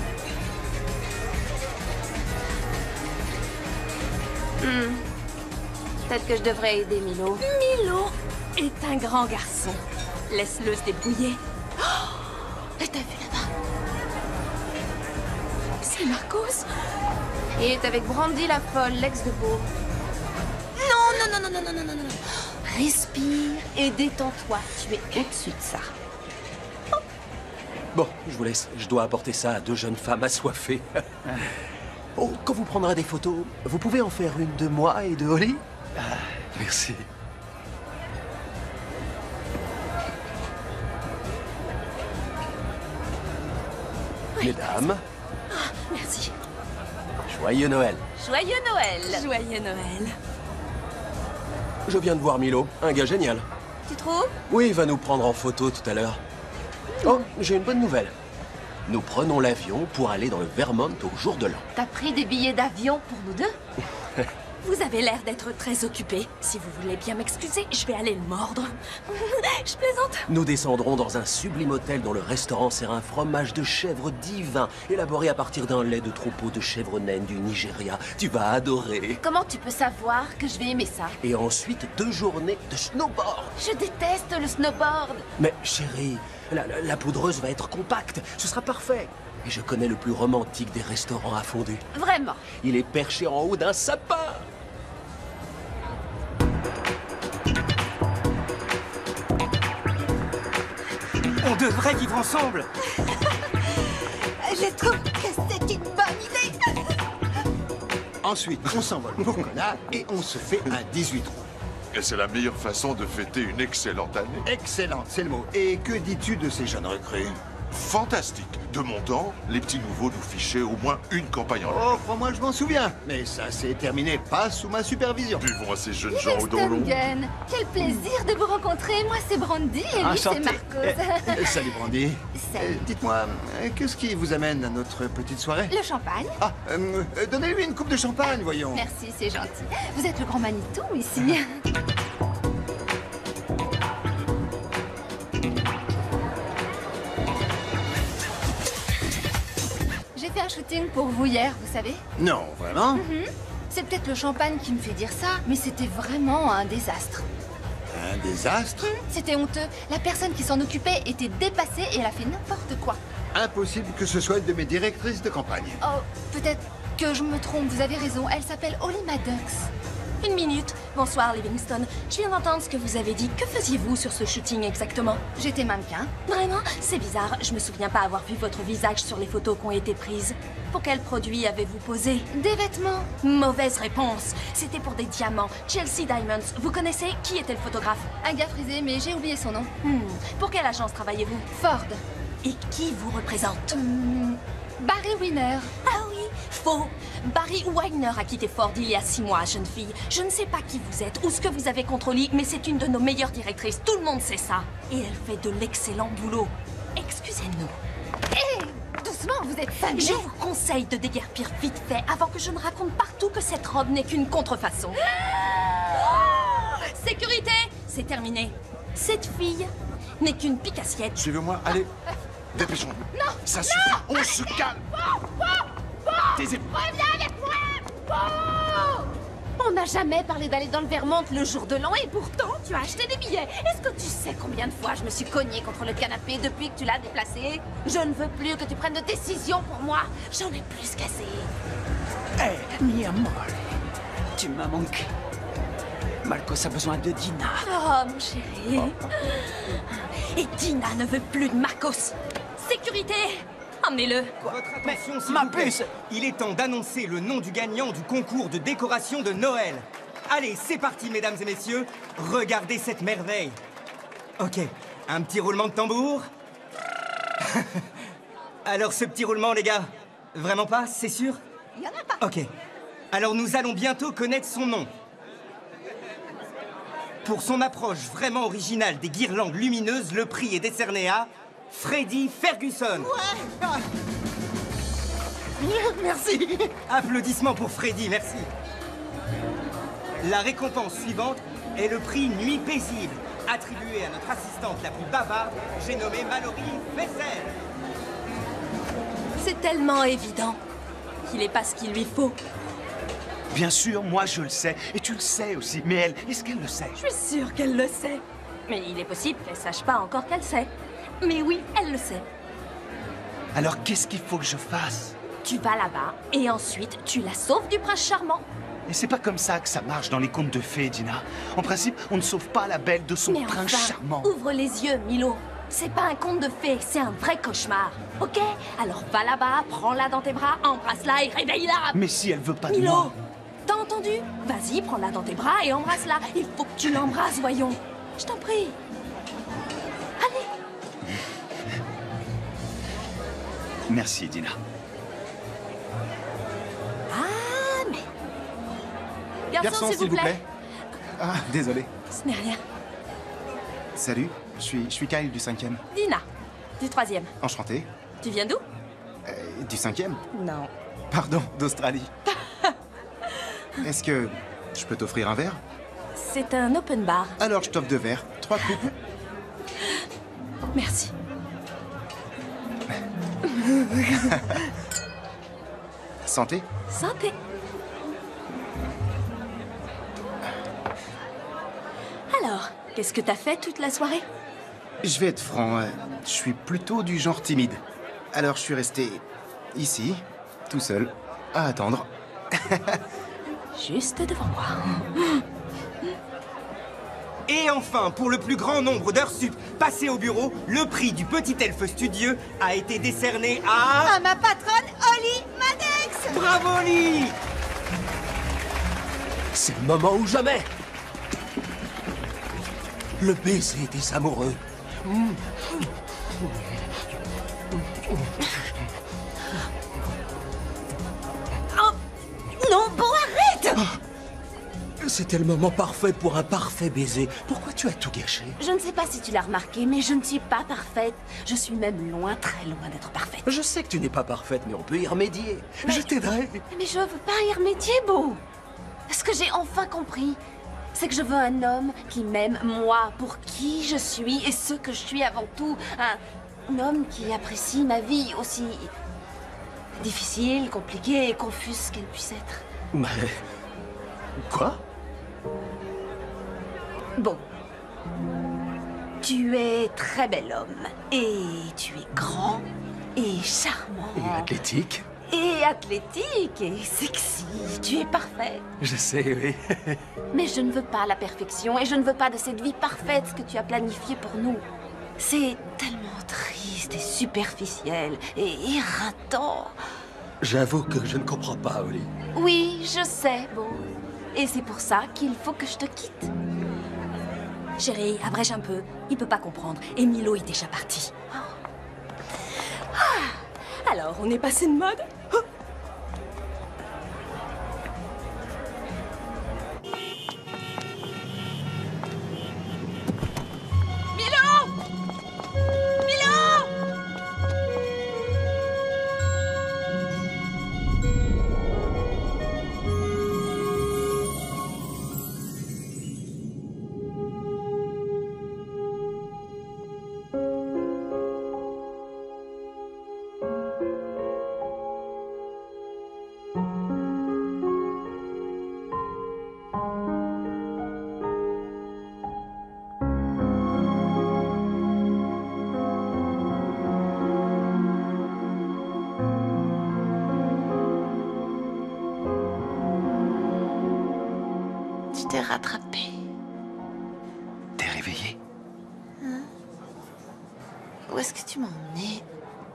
Peut-être que je devrais aider Milo. Milo est un grand garçon. Laisse-le se débrouiller. Oh, t'as vu là-bas? C'est Marcos. Il est avec Brandy la folle, l'ex de Beau. Non. Respire et détends-toi. Tu es au-dessus de ça. Bon, je vous laisse. Je dois apporter ça à 2 jeunes femmes assoiffées. Oh, quand vous prendrez des photos, vous pouvez en faire une de moi et de Holly? Merci. Mesdames, Merci. joyeux Noël. Joyeux Noël. Joyeux Noël. Je viens de voir Milo, un gars génial. Tu trouves? Oui, il va nous prendre en photo tout à l'heure. Oh, j'ai une bonne nouvelle. Nous prenons l'avion pour aller dans le Vermont au jour de l'an. T'as pris des billets d'avion pour nous deux? Vous avez l'air d'être très occupé. Si vous voulez bien m'excuser, je vais aller le mordre. Je plaisante. Nous descendrons dans un sublime hôtel dont le restaurant sert un fromage de chèvre divin, élaboré à partir d'un lait de troupeau de chèvres naines du Nigeria. Tu vas adorer. Comment tu peux savoir que je vais aimer ça? Et ensuite, 2 journées de snowboard. Je déteste le snowboard. Mais chérie, la poudreuse va être compacte. Ce sera parfait. Et je connais le plus romantique des restaurants à fondue. Vraiment? Il est perché en haut d'un sapin. On devrait vivre ensemble. Je trouve que c'est une bonne idée. Ensuite, on s'envole pour Kona et on se fait un 18 trous. Et c'est la meilleure façon de fêter une excellente année. Excellent, c'est le mot. Et que dis-tu de ces jeunes recrues? Fantastique. De mon temps, les petits nouveaux nous fichaient au moins une campagne en ligne. Oh, crois-moi, je m'en souviens. Mais ça s'est terminé pas sous ma supervision. Buvons à ces jeunes gens au dos long. Stangen, quel plaisir de vous rencontrer. Moi, c'est Brandy et lui, c'est Enchanté. Marcos. Salut, Brandy. Salut. Dites-moi, qu'est-ce qui vous amène à notre petite soirée? Le champagne. Ah, donnez-lui une coupe de champagne, voyons. Merci, c'est gentil. Vous êtes le grand Manitou ici. J'ai fait un shooting pour vous hier, vous savez? Non, vraiment? C'est peut-être le champagne qui me fait dire ça, mais c'était vraiment un désastre. Un désastre? C'était honteux. La personne qui s'en occupait était dépassée et elle a fait n'importe quoi. Impossible que ce soit une de mes directrices de campagne. Oh, peut-être que je me trompe, vous avez raison. Elle s'appelle Holly Maddox. Une minute. Bonsoir, Livingston. Je viens d'entendre ce que vous avez dit. Que faisiez-vous sur ce shooting exactement? J'étais mannequin. Vraiment? C'est bizarre. Je me souviens pas avoir vu votre visage sur les photos qui ont été prises. Pour quel produit avez-vous posé? Des vêtements. Mauvaise réponse. C'était pour des diamants. Chelsea Diamonds. Vous connaissez? Qui était le photographe? Un gars frisé, mais j'ai oublié son nom. Pour quelle agence travaillez-vous? Ford. Et qui vous représente? Barry Winner. Ah oui, faux. Barry Winner a quitté Ford il y a 6 mois, jeune fille. Je ne sais pas qui vous êtes ou ce que vous avez contre Holly, mais c'est une de nos meilleures directrices. Tout le monde sait ça. Et elle fait de l'excellent boulot. Excusez-nous. Hé, doucement, vous êtes famille. Je vous conseille de déguerpir vite fait avant que je ne raconte partout que cette robe n'est qu'une contrefaçon. Sécurité, c'est terminé. Cette fille n'est qu'une pique-assiette. Suivez-moi, allez. Dépêchons-nous. Non. Ça suffit, on se calme. Taisez-vous. Reviens avec moi. On n'a jamais parlé d'aller dans le Vermont le jour de l'an et pourtant tu as acheté des billets. Est-ce que tu sais combien de fois je me suis cognée contre le canapé depuis que tu l'as déplacé? Je ne veux plus que tu prennes de décisions pour moi. J'en ai plus qu'assez. Hé, mi amore, tu m'as manqué. Marcos a besoin de Dina. Oh, mon chéri. Et Dina ne veut plus de Marcos. Sécurité, emmenez-le. Votre attention, s'il vous plaît. Il est temps d'annoncer le nom du gagnant du concours de décoration de Noël. Allez, c'est parti, mesdames et messieurs. Regardez cette merveille. Ok, un petit roulement de tambour. Alors, ce petit roulement, les gars, vraiment pas, c'est sûr? Il y en a pas. Ok. Alors, nous allons bientôt connaître son nom. Pour son approche vraiment originale des guirlandes lumineuses, le prix est décerné à Freddy Ferguson. Ouais. Merci. Applaudissements pour Freddy, merci. La récompense suivante est le prix Nuit paisible, attribué à notre assistante la plus bavarde, j'ai nommé Mallory Vessel. C'est tellement évident qu'il n'est pas ce qu'il lui faut. Bien sûr, moi je le sais, et tu le sais aussi. Mais elle, est-ce qu'elle le sait? Je suis sûre qu'elle le sait. Mais il est possible qu'elle sache pas encore qu'elle sait. Mais oui, elle le sait. Alors qu'est-ce qu'il faut que je fasse? Tu vas là-bas, et ensuite, tu la sauves du prince charmant. Et c'est pas comme ça que ça marche dans les contes de fées, Dina. En principe, on ne sauve pas la belle de son Mais prince enfin, charmant. Ouvre les yeux, Milo. C'est pas un conte de fées, c'est un vrai cauchemar. Ok? Alors va là-bas, prends-la dans tes bras, embrasse-la et réveille-la. Mais si elle veut pas de Milo, moi... t'as entendu? Vas-y, prends-la dans tes bras et embrasse-la. Il faut que tu l'embrasses, voyons. Je t'en prie. Allez. Merci, Dina. Ah, mais... Garçon, s'il vous plaît. Ah, désolé. Ce n'est rien. Salut, je suis Kyle du 5e. Dina, du 3e. Enchanté. Tu viens d'où? Du 5e? Non. Pardon, d'Australie. Est-ce que je peux t'offrir un verre? C'est un open bar. Alors je t'offre 2 verres, 3 coupes. Merci. Santé. Santé. Alors, qu'est-ce que t'as fait toute la soirée? Je vais être franc, je suis plutôt du genre timide. Alors je suis resté ici, tout seul, à attendre. Juste devant moi. Et enfin, pour le plus grand nombre d'heures sup passées au bureau, le prix du petit elfe studieux a été décerné à... À ma patronne, Holly Maddox. Bravo, Holly! C'est le moment ou jamais. Le baiser des amoureux. Oh non, bon, arrête! C'était le moment parfait pour un parfait baiser. Pourquoi tu as tout gâché? Je ne sais pas si tu l'as remarqué, mais je ne suis pas parfaite. Je suis même loin, très loin d'être parfaite. Je sais que tu n'es pas parfaite, mais on peut y remédier. Mais- Je t'aiderai. Mais je veux pas y remédier, Beau. Ce que j'ai enfin compris, c'est que je veux un homme qui m'aime, moi, pour qui je suis et ce que je suis avant tout. Un homme qui apprécie ma vie aussi difficile, compliquée et confuse qu'elle puisse être. Mais... Quoi? Bon, Tu es très bel homme. Et tu es grand et charmant. Et athlétique. Et athlétique et sexy. Tu es parfait. Je sais, oui. Mais je ne veux pas la perfection et je ne veux pas de cette vie parfaite que tu as planifiée pour nous. C'est tellement triste et superficiel et éreintant. J'avoue que je ne comprends pas, Oli. Oui, je sais, Beau. Et c'est pour ça qu'il faut que je te quitte. Chérie, abrège un peu. Il peut pas comprendre. Et Milo est déjà parti. Alors, on est passé de mode? Tu t'es rattrapé. T'es réveillé? Hein? Où est-ce que tu m'as emmené?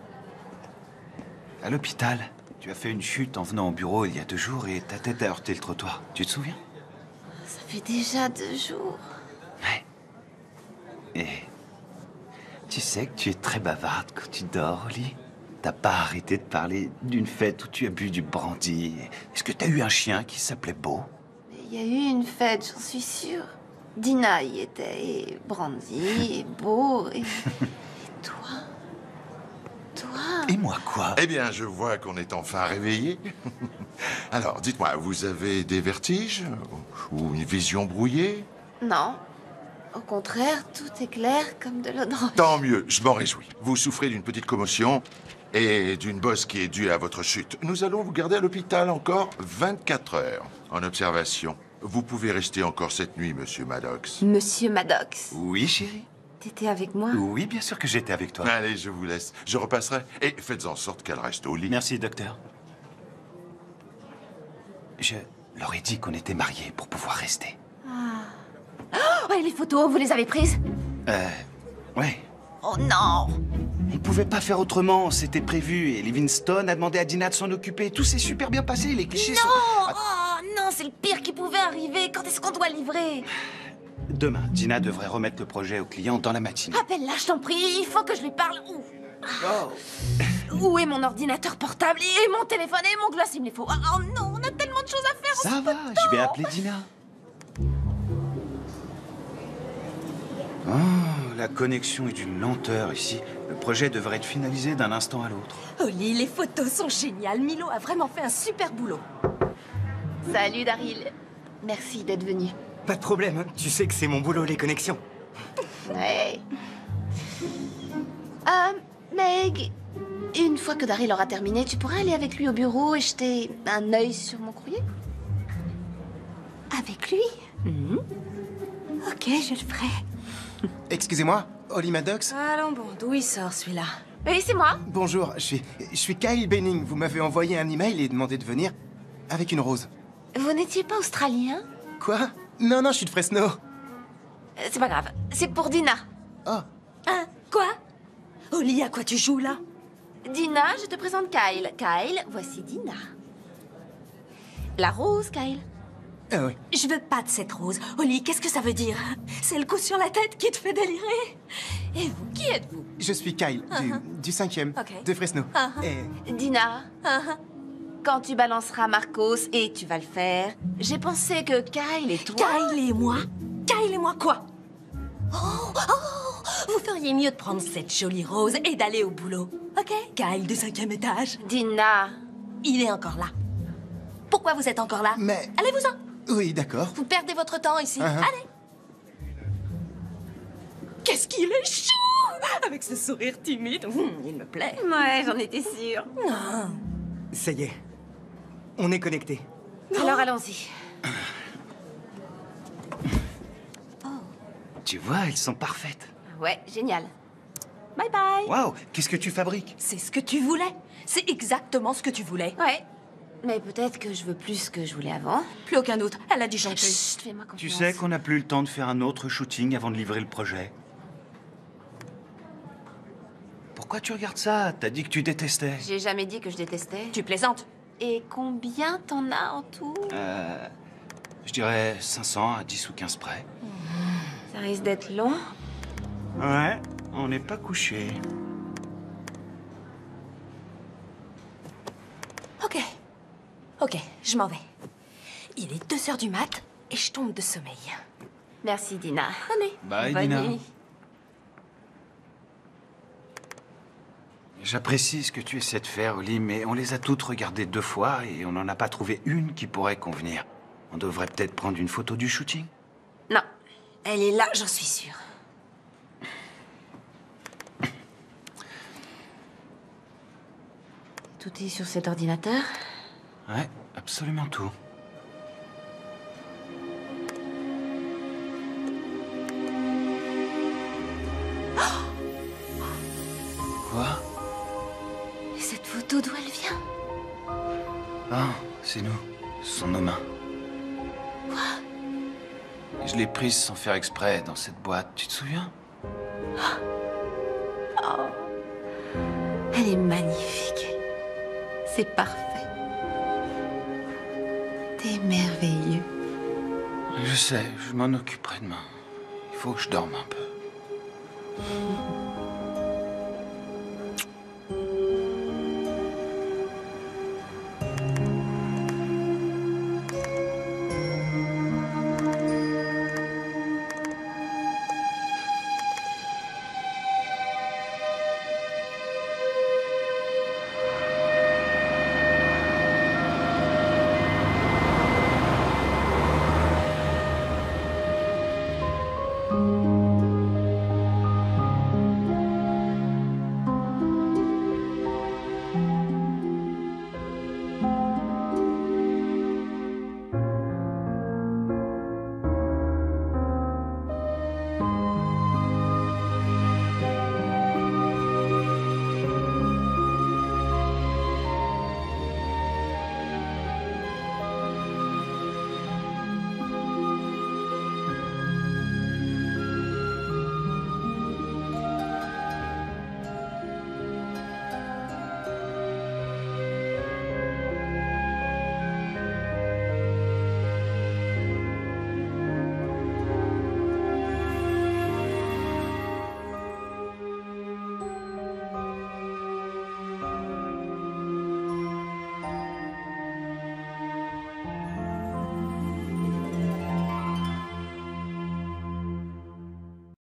À l'hôpital. Tu as fait une chute en venant au bureau il y a 2 jours et ta tête a heurté le trottoir. Tu te souviens? Ça fait déjà 2 jours. Et tu sais que tu es très bavarde quand tu dors au lit. T'as pas arrêté de parler d'une fête où tu as bu du brandy. Est-ce que t'as eu un chien qui s'appelait Beau? Il y a eu une fête, j'en suis sûre. Dina y était, et Brandy, et Beau, et toi? Toi? Et moi quoi? Eh bien, je vois qu'on est enfin réveillé. Alors, dites-moi, vous avez des vertiges? Ou une vision brouillée? Non. Au contraire, tout est clair comme de l'eau de roche. Tant mieux, je m'en réjouis. Vous souffrez d'une petite commotion et d'une bosse qui est due à votre chute. Nous allons vous garder à l'hôpital encore 24 heures en observation. Vous pouvez rester encore cette nuit, monsieur Maddox. Monsieur Maddox, Oui, chérie? t'étais avec moi? Oui, bien sûr que j'étais avec toi. Allez, je vous laisse. Je repasserai. Et faites en sorte qu'elle reste au lit. Merci, docteur. Je leur ai dit qu'on était mariés pour pouvoir rester. Oh, et les photos, vous les avez prises? Ouais. Oh non! On pouvait pas faire autrement, c'était prévu. Et Livingstone a demandé à Dina de s'en occuper. Tout s'est super bien passé, les clichés Non! sont... Oh non, c'est le pire qui pouvait arriver. Quand est-ce qu'on doit livrer? Demain, Dina devrait remettre le projet au client dans la matinée. Appelle-la, je t'en prie. Il faut que je lui parle. Où est mon ordinateur portable et mon téléphone et mon gloss? Il me les faut. Oh non, on a tellement de choses à faire. Ça va, je vais appeler Dina. Oh, la connexion est d'une lenteur ici. Le projet devrait être finalisé d'un instant à l'autre. Oli, les photos sont géniales. Milo a vraiment fait un super boulot. Salut Daryl. Merci d'être venu. Pas de problème, tu sais que c'est mon boulot, les connexions. Ouais. Meg, une fois que Daryl aura terminé, tu pourrais aller avec lui au bureau et jeter un œil sur mon courrier? Avec lui? Ok, je le ferai. Excusez-moi, Oli Maddox? Allons bon, d'où il sort celui-là? Oui, c'est moi. Bonjour, je suis Kyle Benning. Vous m'avez envoyé un email et demandé de venir avec une rose. Vous n'étiez pas australien? Quoi? Non, je suis de Fresno. C'est pas grave, c'est pour Dina. Oh. Hein? Quoi? Oli, à quoi tu joues là? Dina, je te présente Kyle. Kyle, voici Dina. La rose, Kyle. Ah oui. Je veux pas de cette rose. Oli, qu'est-ce que ça veut dire? C'est le coup sur la tête qui te fait délirer? Et vous, qui êtes-vous? Je suis Kyle, du 5e, de Fresno. Et... Dina, quand tu balanceras Marcos, et tu vas le faire, j'ai pensé que Kyle et toi... Kyle et moi? Kyle et moi quoi? Vous feriez mieux de prendre cette jolie rose et d'aller au boulot. Ok? Kyle du 5e étage. Dina. Il est encore là. Pourquoi vous êtes encore là? Mais... Allez-vous-en. Oui, d'accord. Vous perdez votre temps ici. Allez. Qu'est-ce qu'il est chou! Avec ce sourire timide. Il me plaît. Ouais, j'en étais sûre. Non. Ça y est, on est connectés. Alors allons-y. Tu vois, elles sont parfaites. Ouais, génial. Bye bye. Waouh, qu'est-ce que tu fabriques? C'est ce que tu voulais. C'est exactement ce que tu voulais. Ouais. Mais peut-être que je veux plus que je voulais avant. Plus aucun doute. Elle a disjoncté. Chut, fais-moi confiance. Tu sais qu'on n'a plus le temps de faire un autre shooting avant de livrer le projet. Pourquoi tu regardes ça? T'as dit que tu détestais. J'ai jamais dit que je détestais. Tu plaisantes. Et combien t'en as en tout? Je dirais 500 à 10 ou 15 près. Ça risque d'être long. Ouais, on n'est pas couché. Ok, je m'en vais. Il est 2h du mat et je tombe de sommeil. Merci, Dina. Allez. Bye, Bonne Dina. nuit. J'apprécie ce que tu essaies de faire, Oli, mais on les a toutes regardées 2 fois et on n'en a pas trouvé une qui pourrait convenir. On devrait peut-être prendre une photo du shooting. Non, elle est là, j'en suis sûre. Tout est sur cet ordinateur? Ouais, absolument tout. Quoi? Et cette photo, d'où elle vient? Ah, c'est nous. Ce sont nos mains. Quoi? Je l'ai prise sans faire exprès dans cette boîte, tu te souviens? Oh. Elle est magnifique. C'est parfait. T'es merveilleux. Je sais, je m'en occuperai demain. Il faut que je dorme un peu.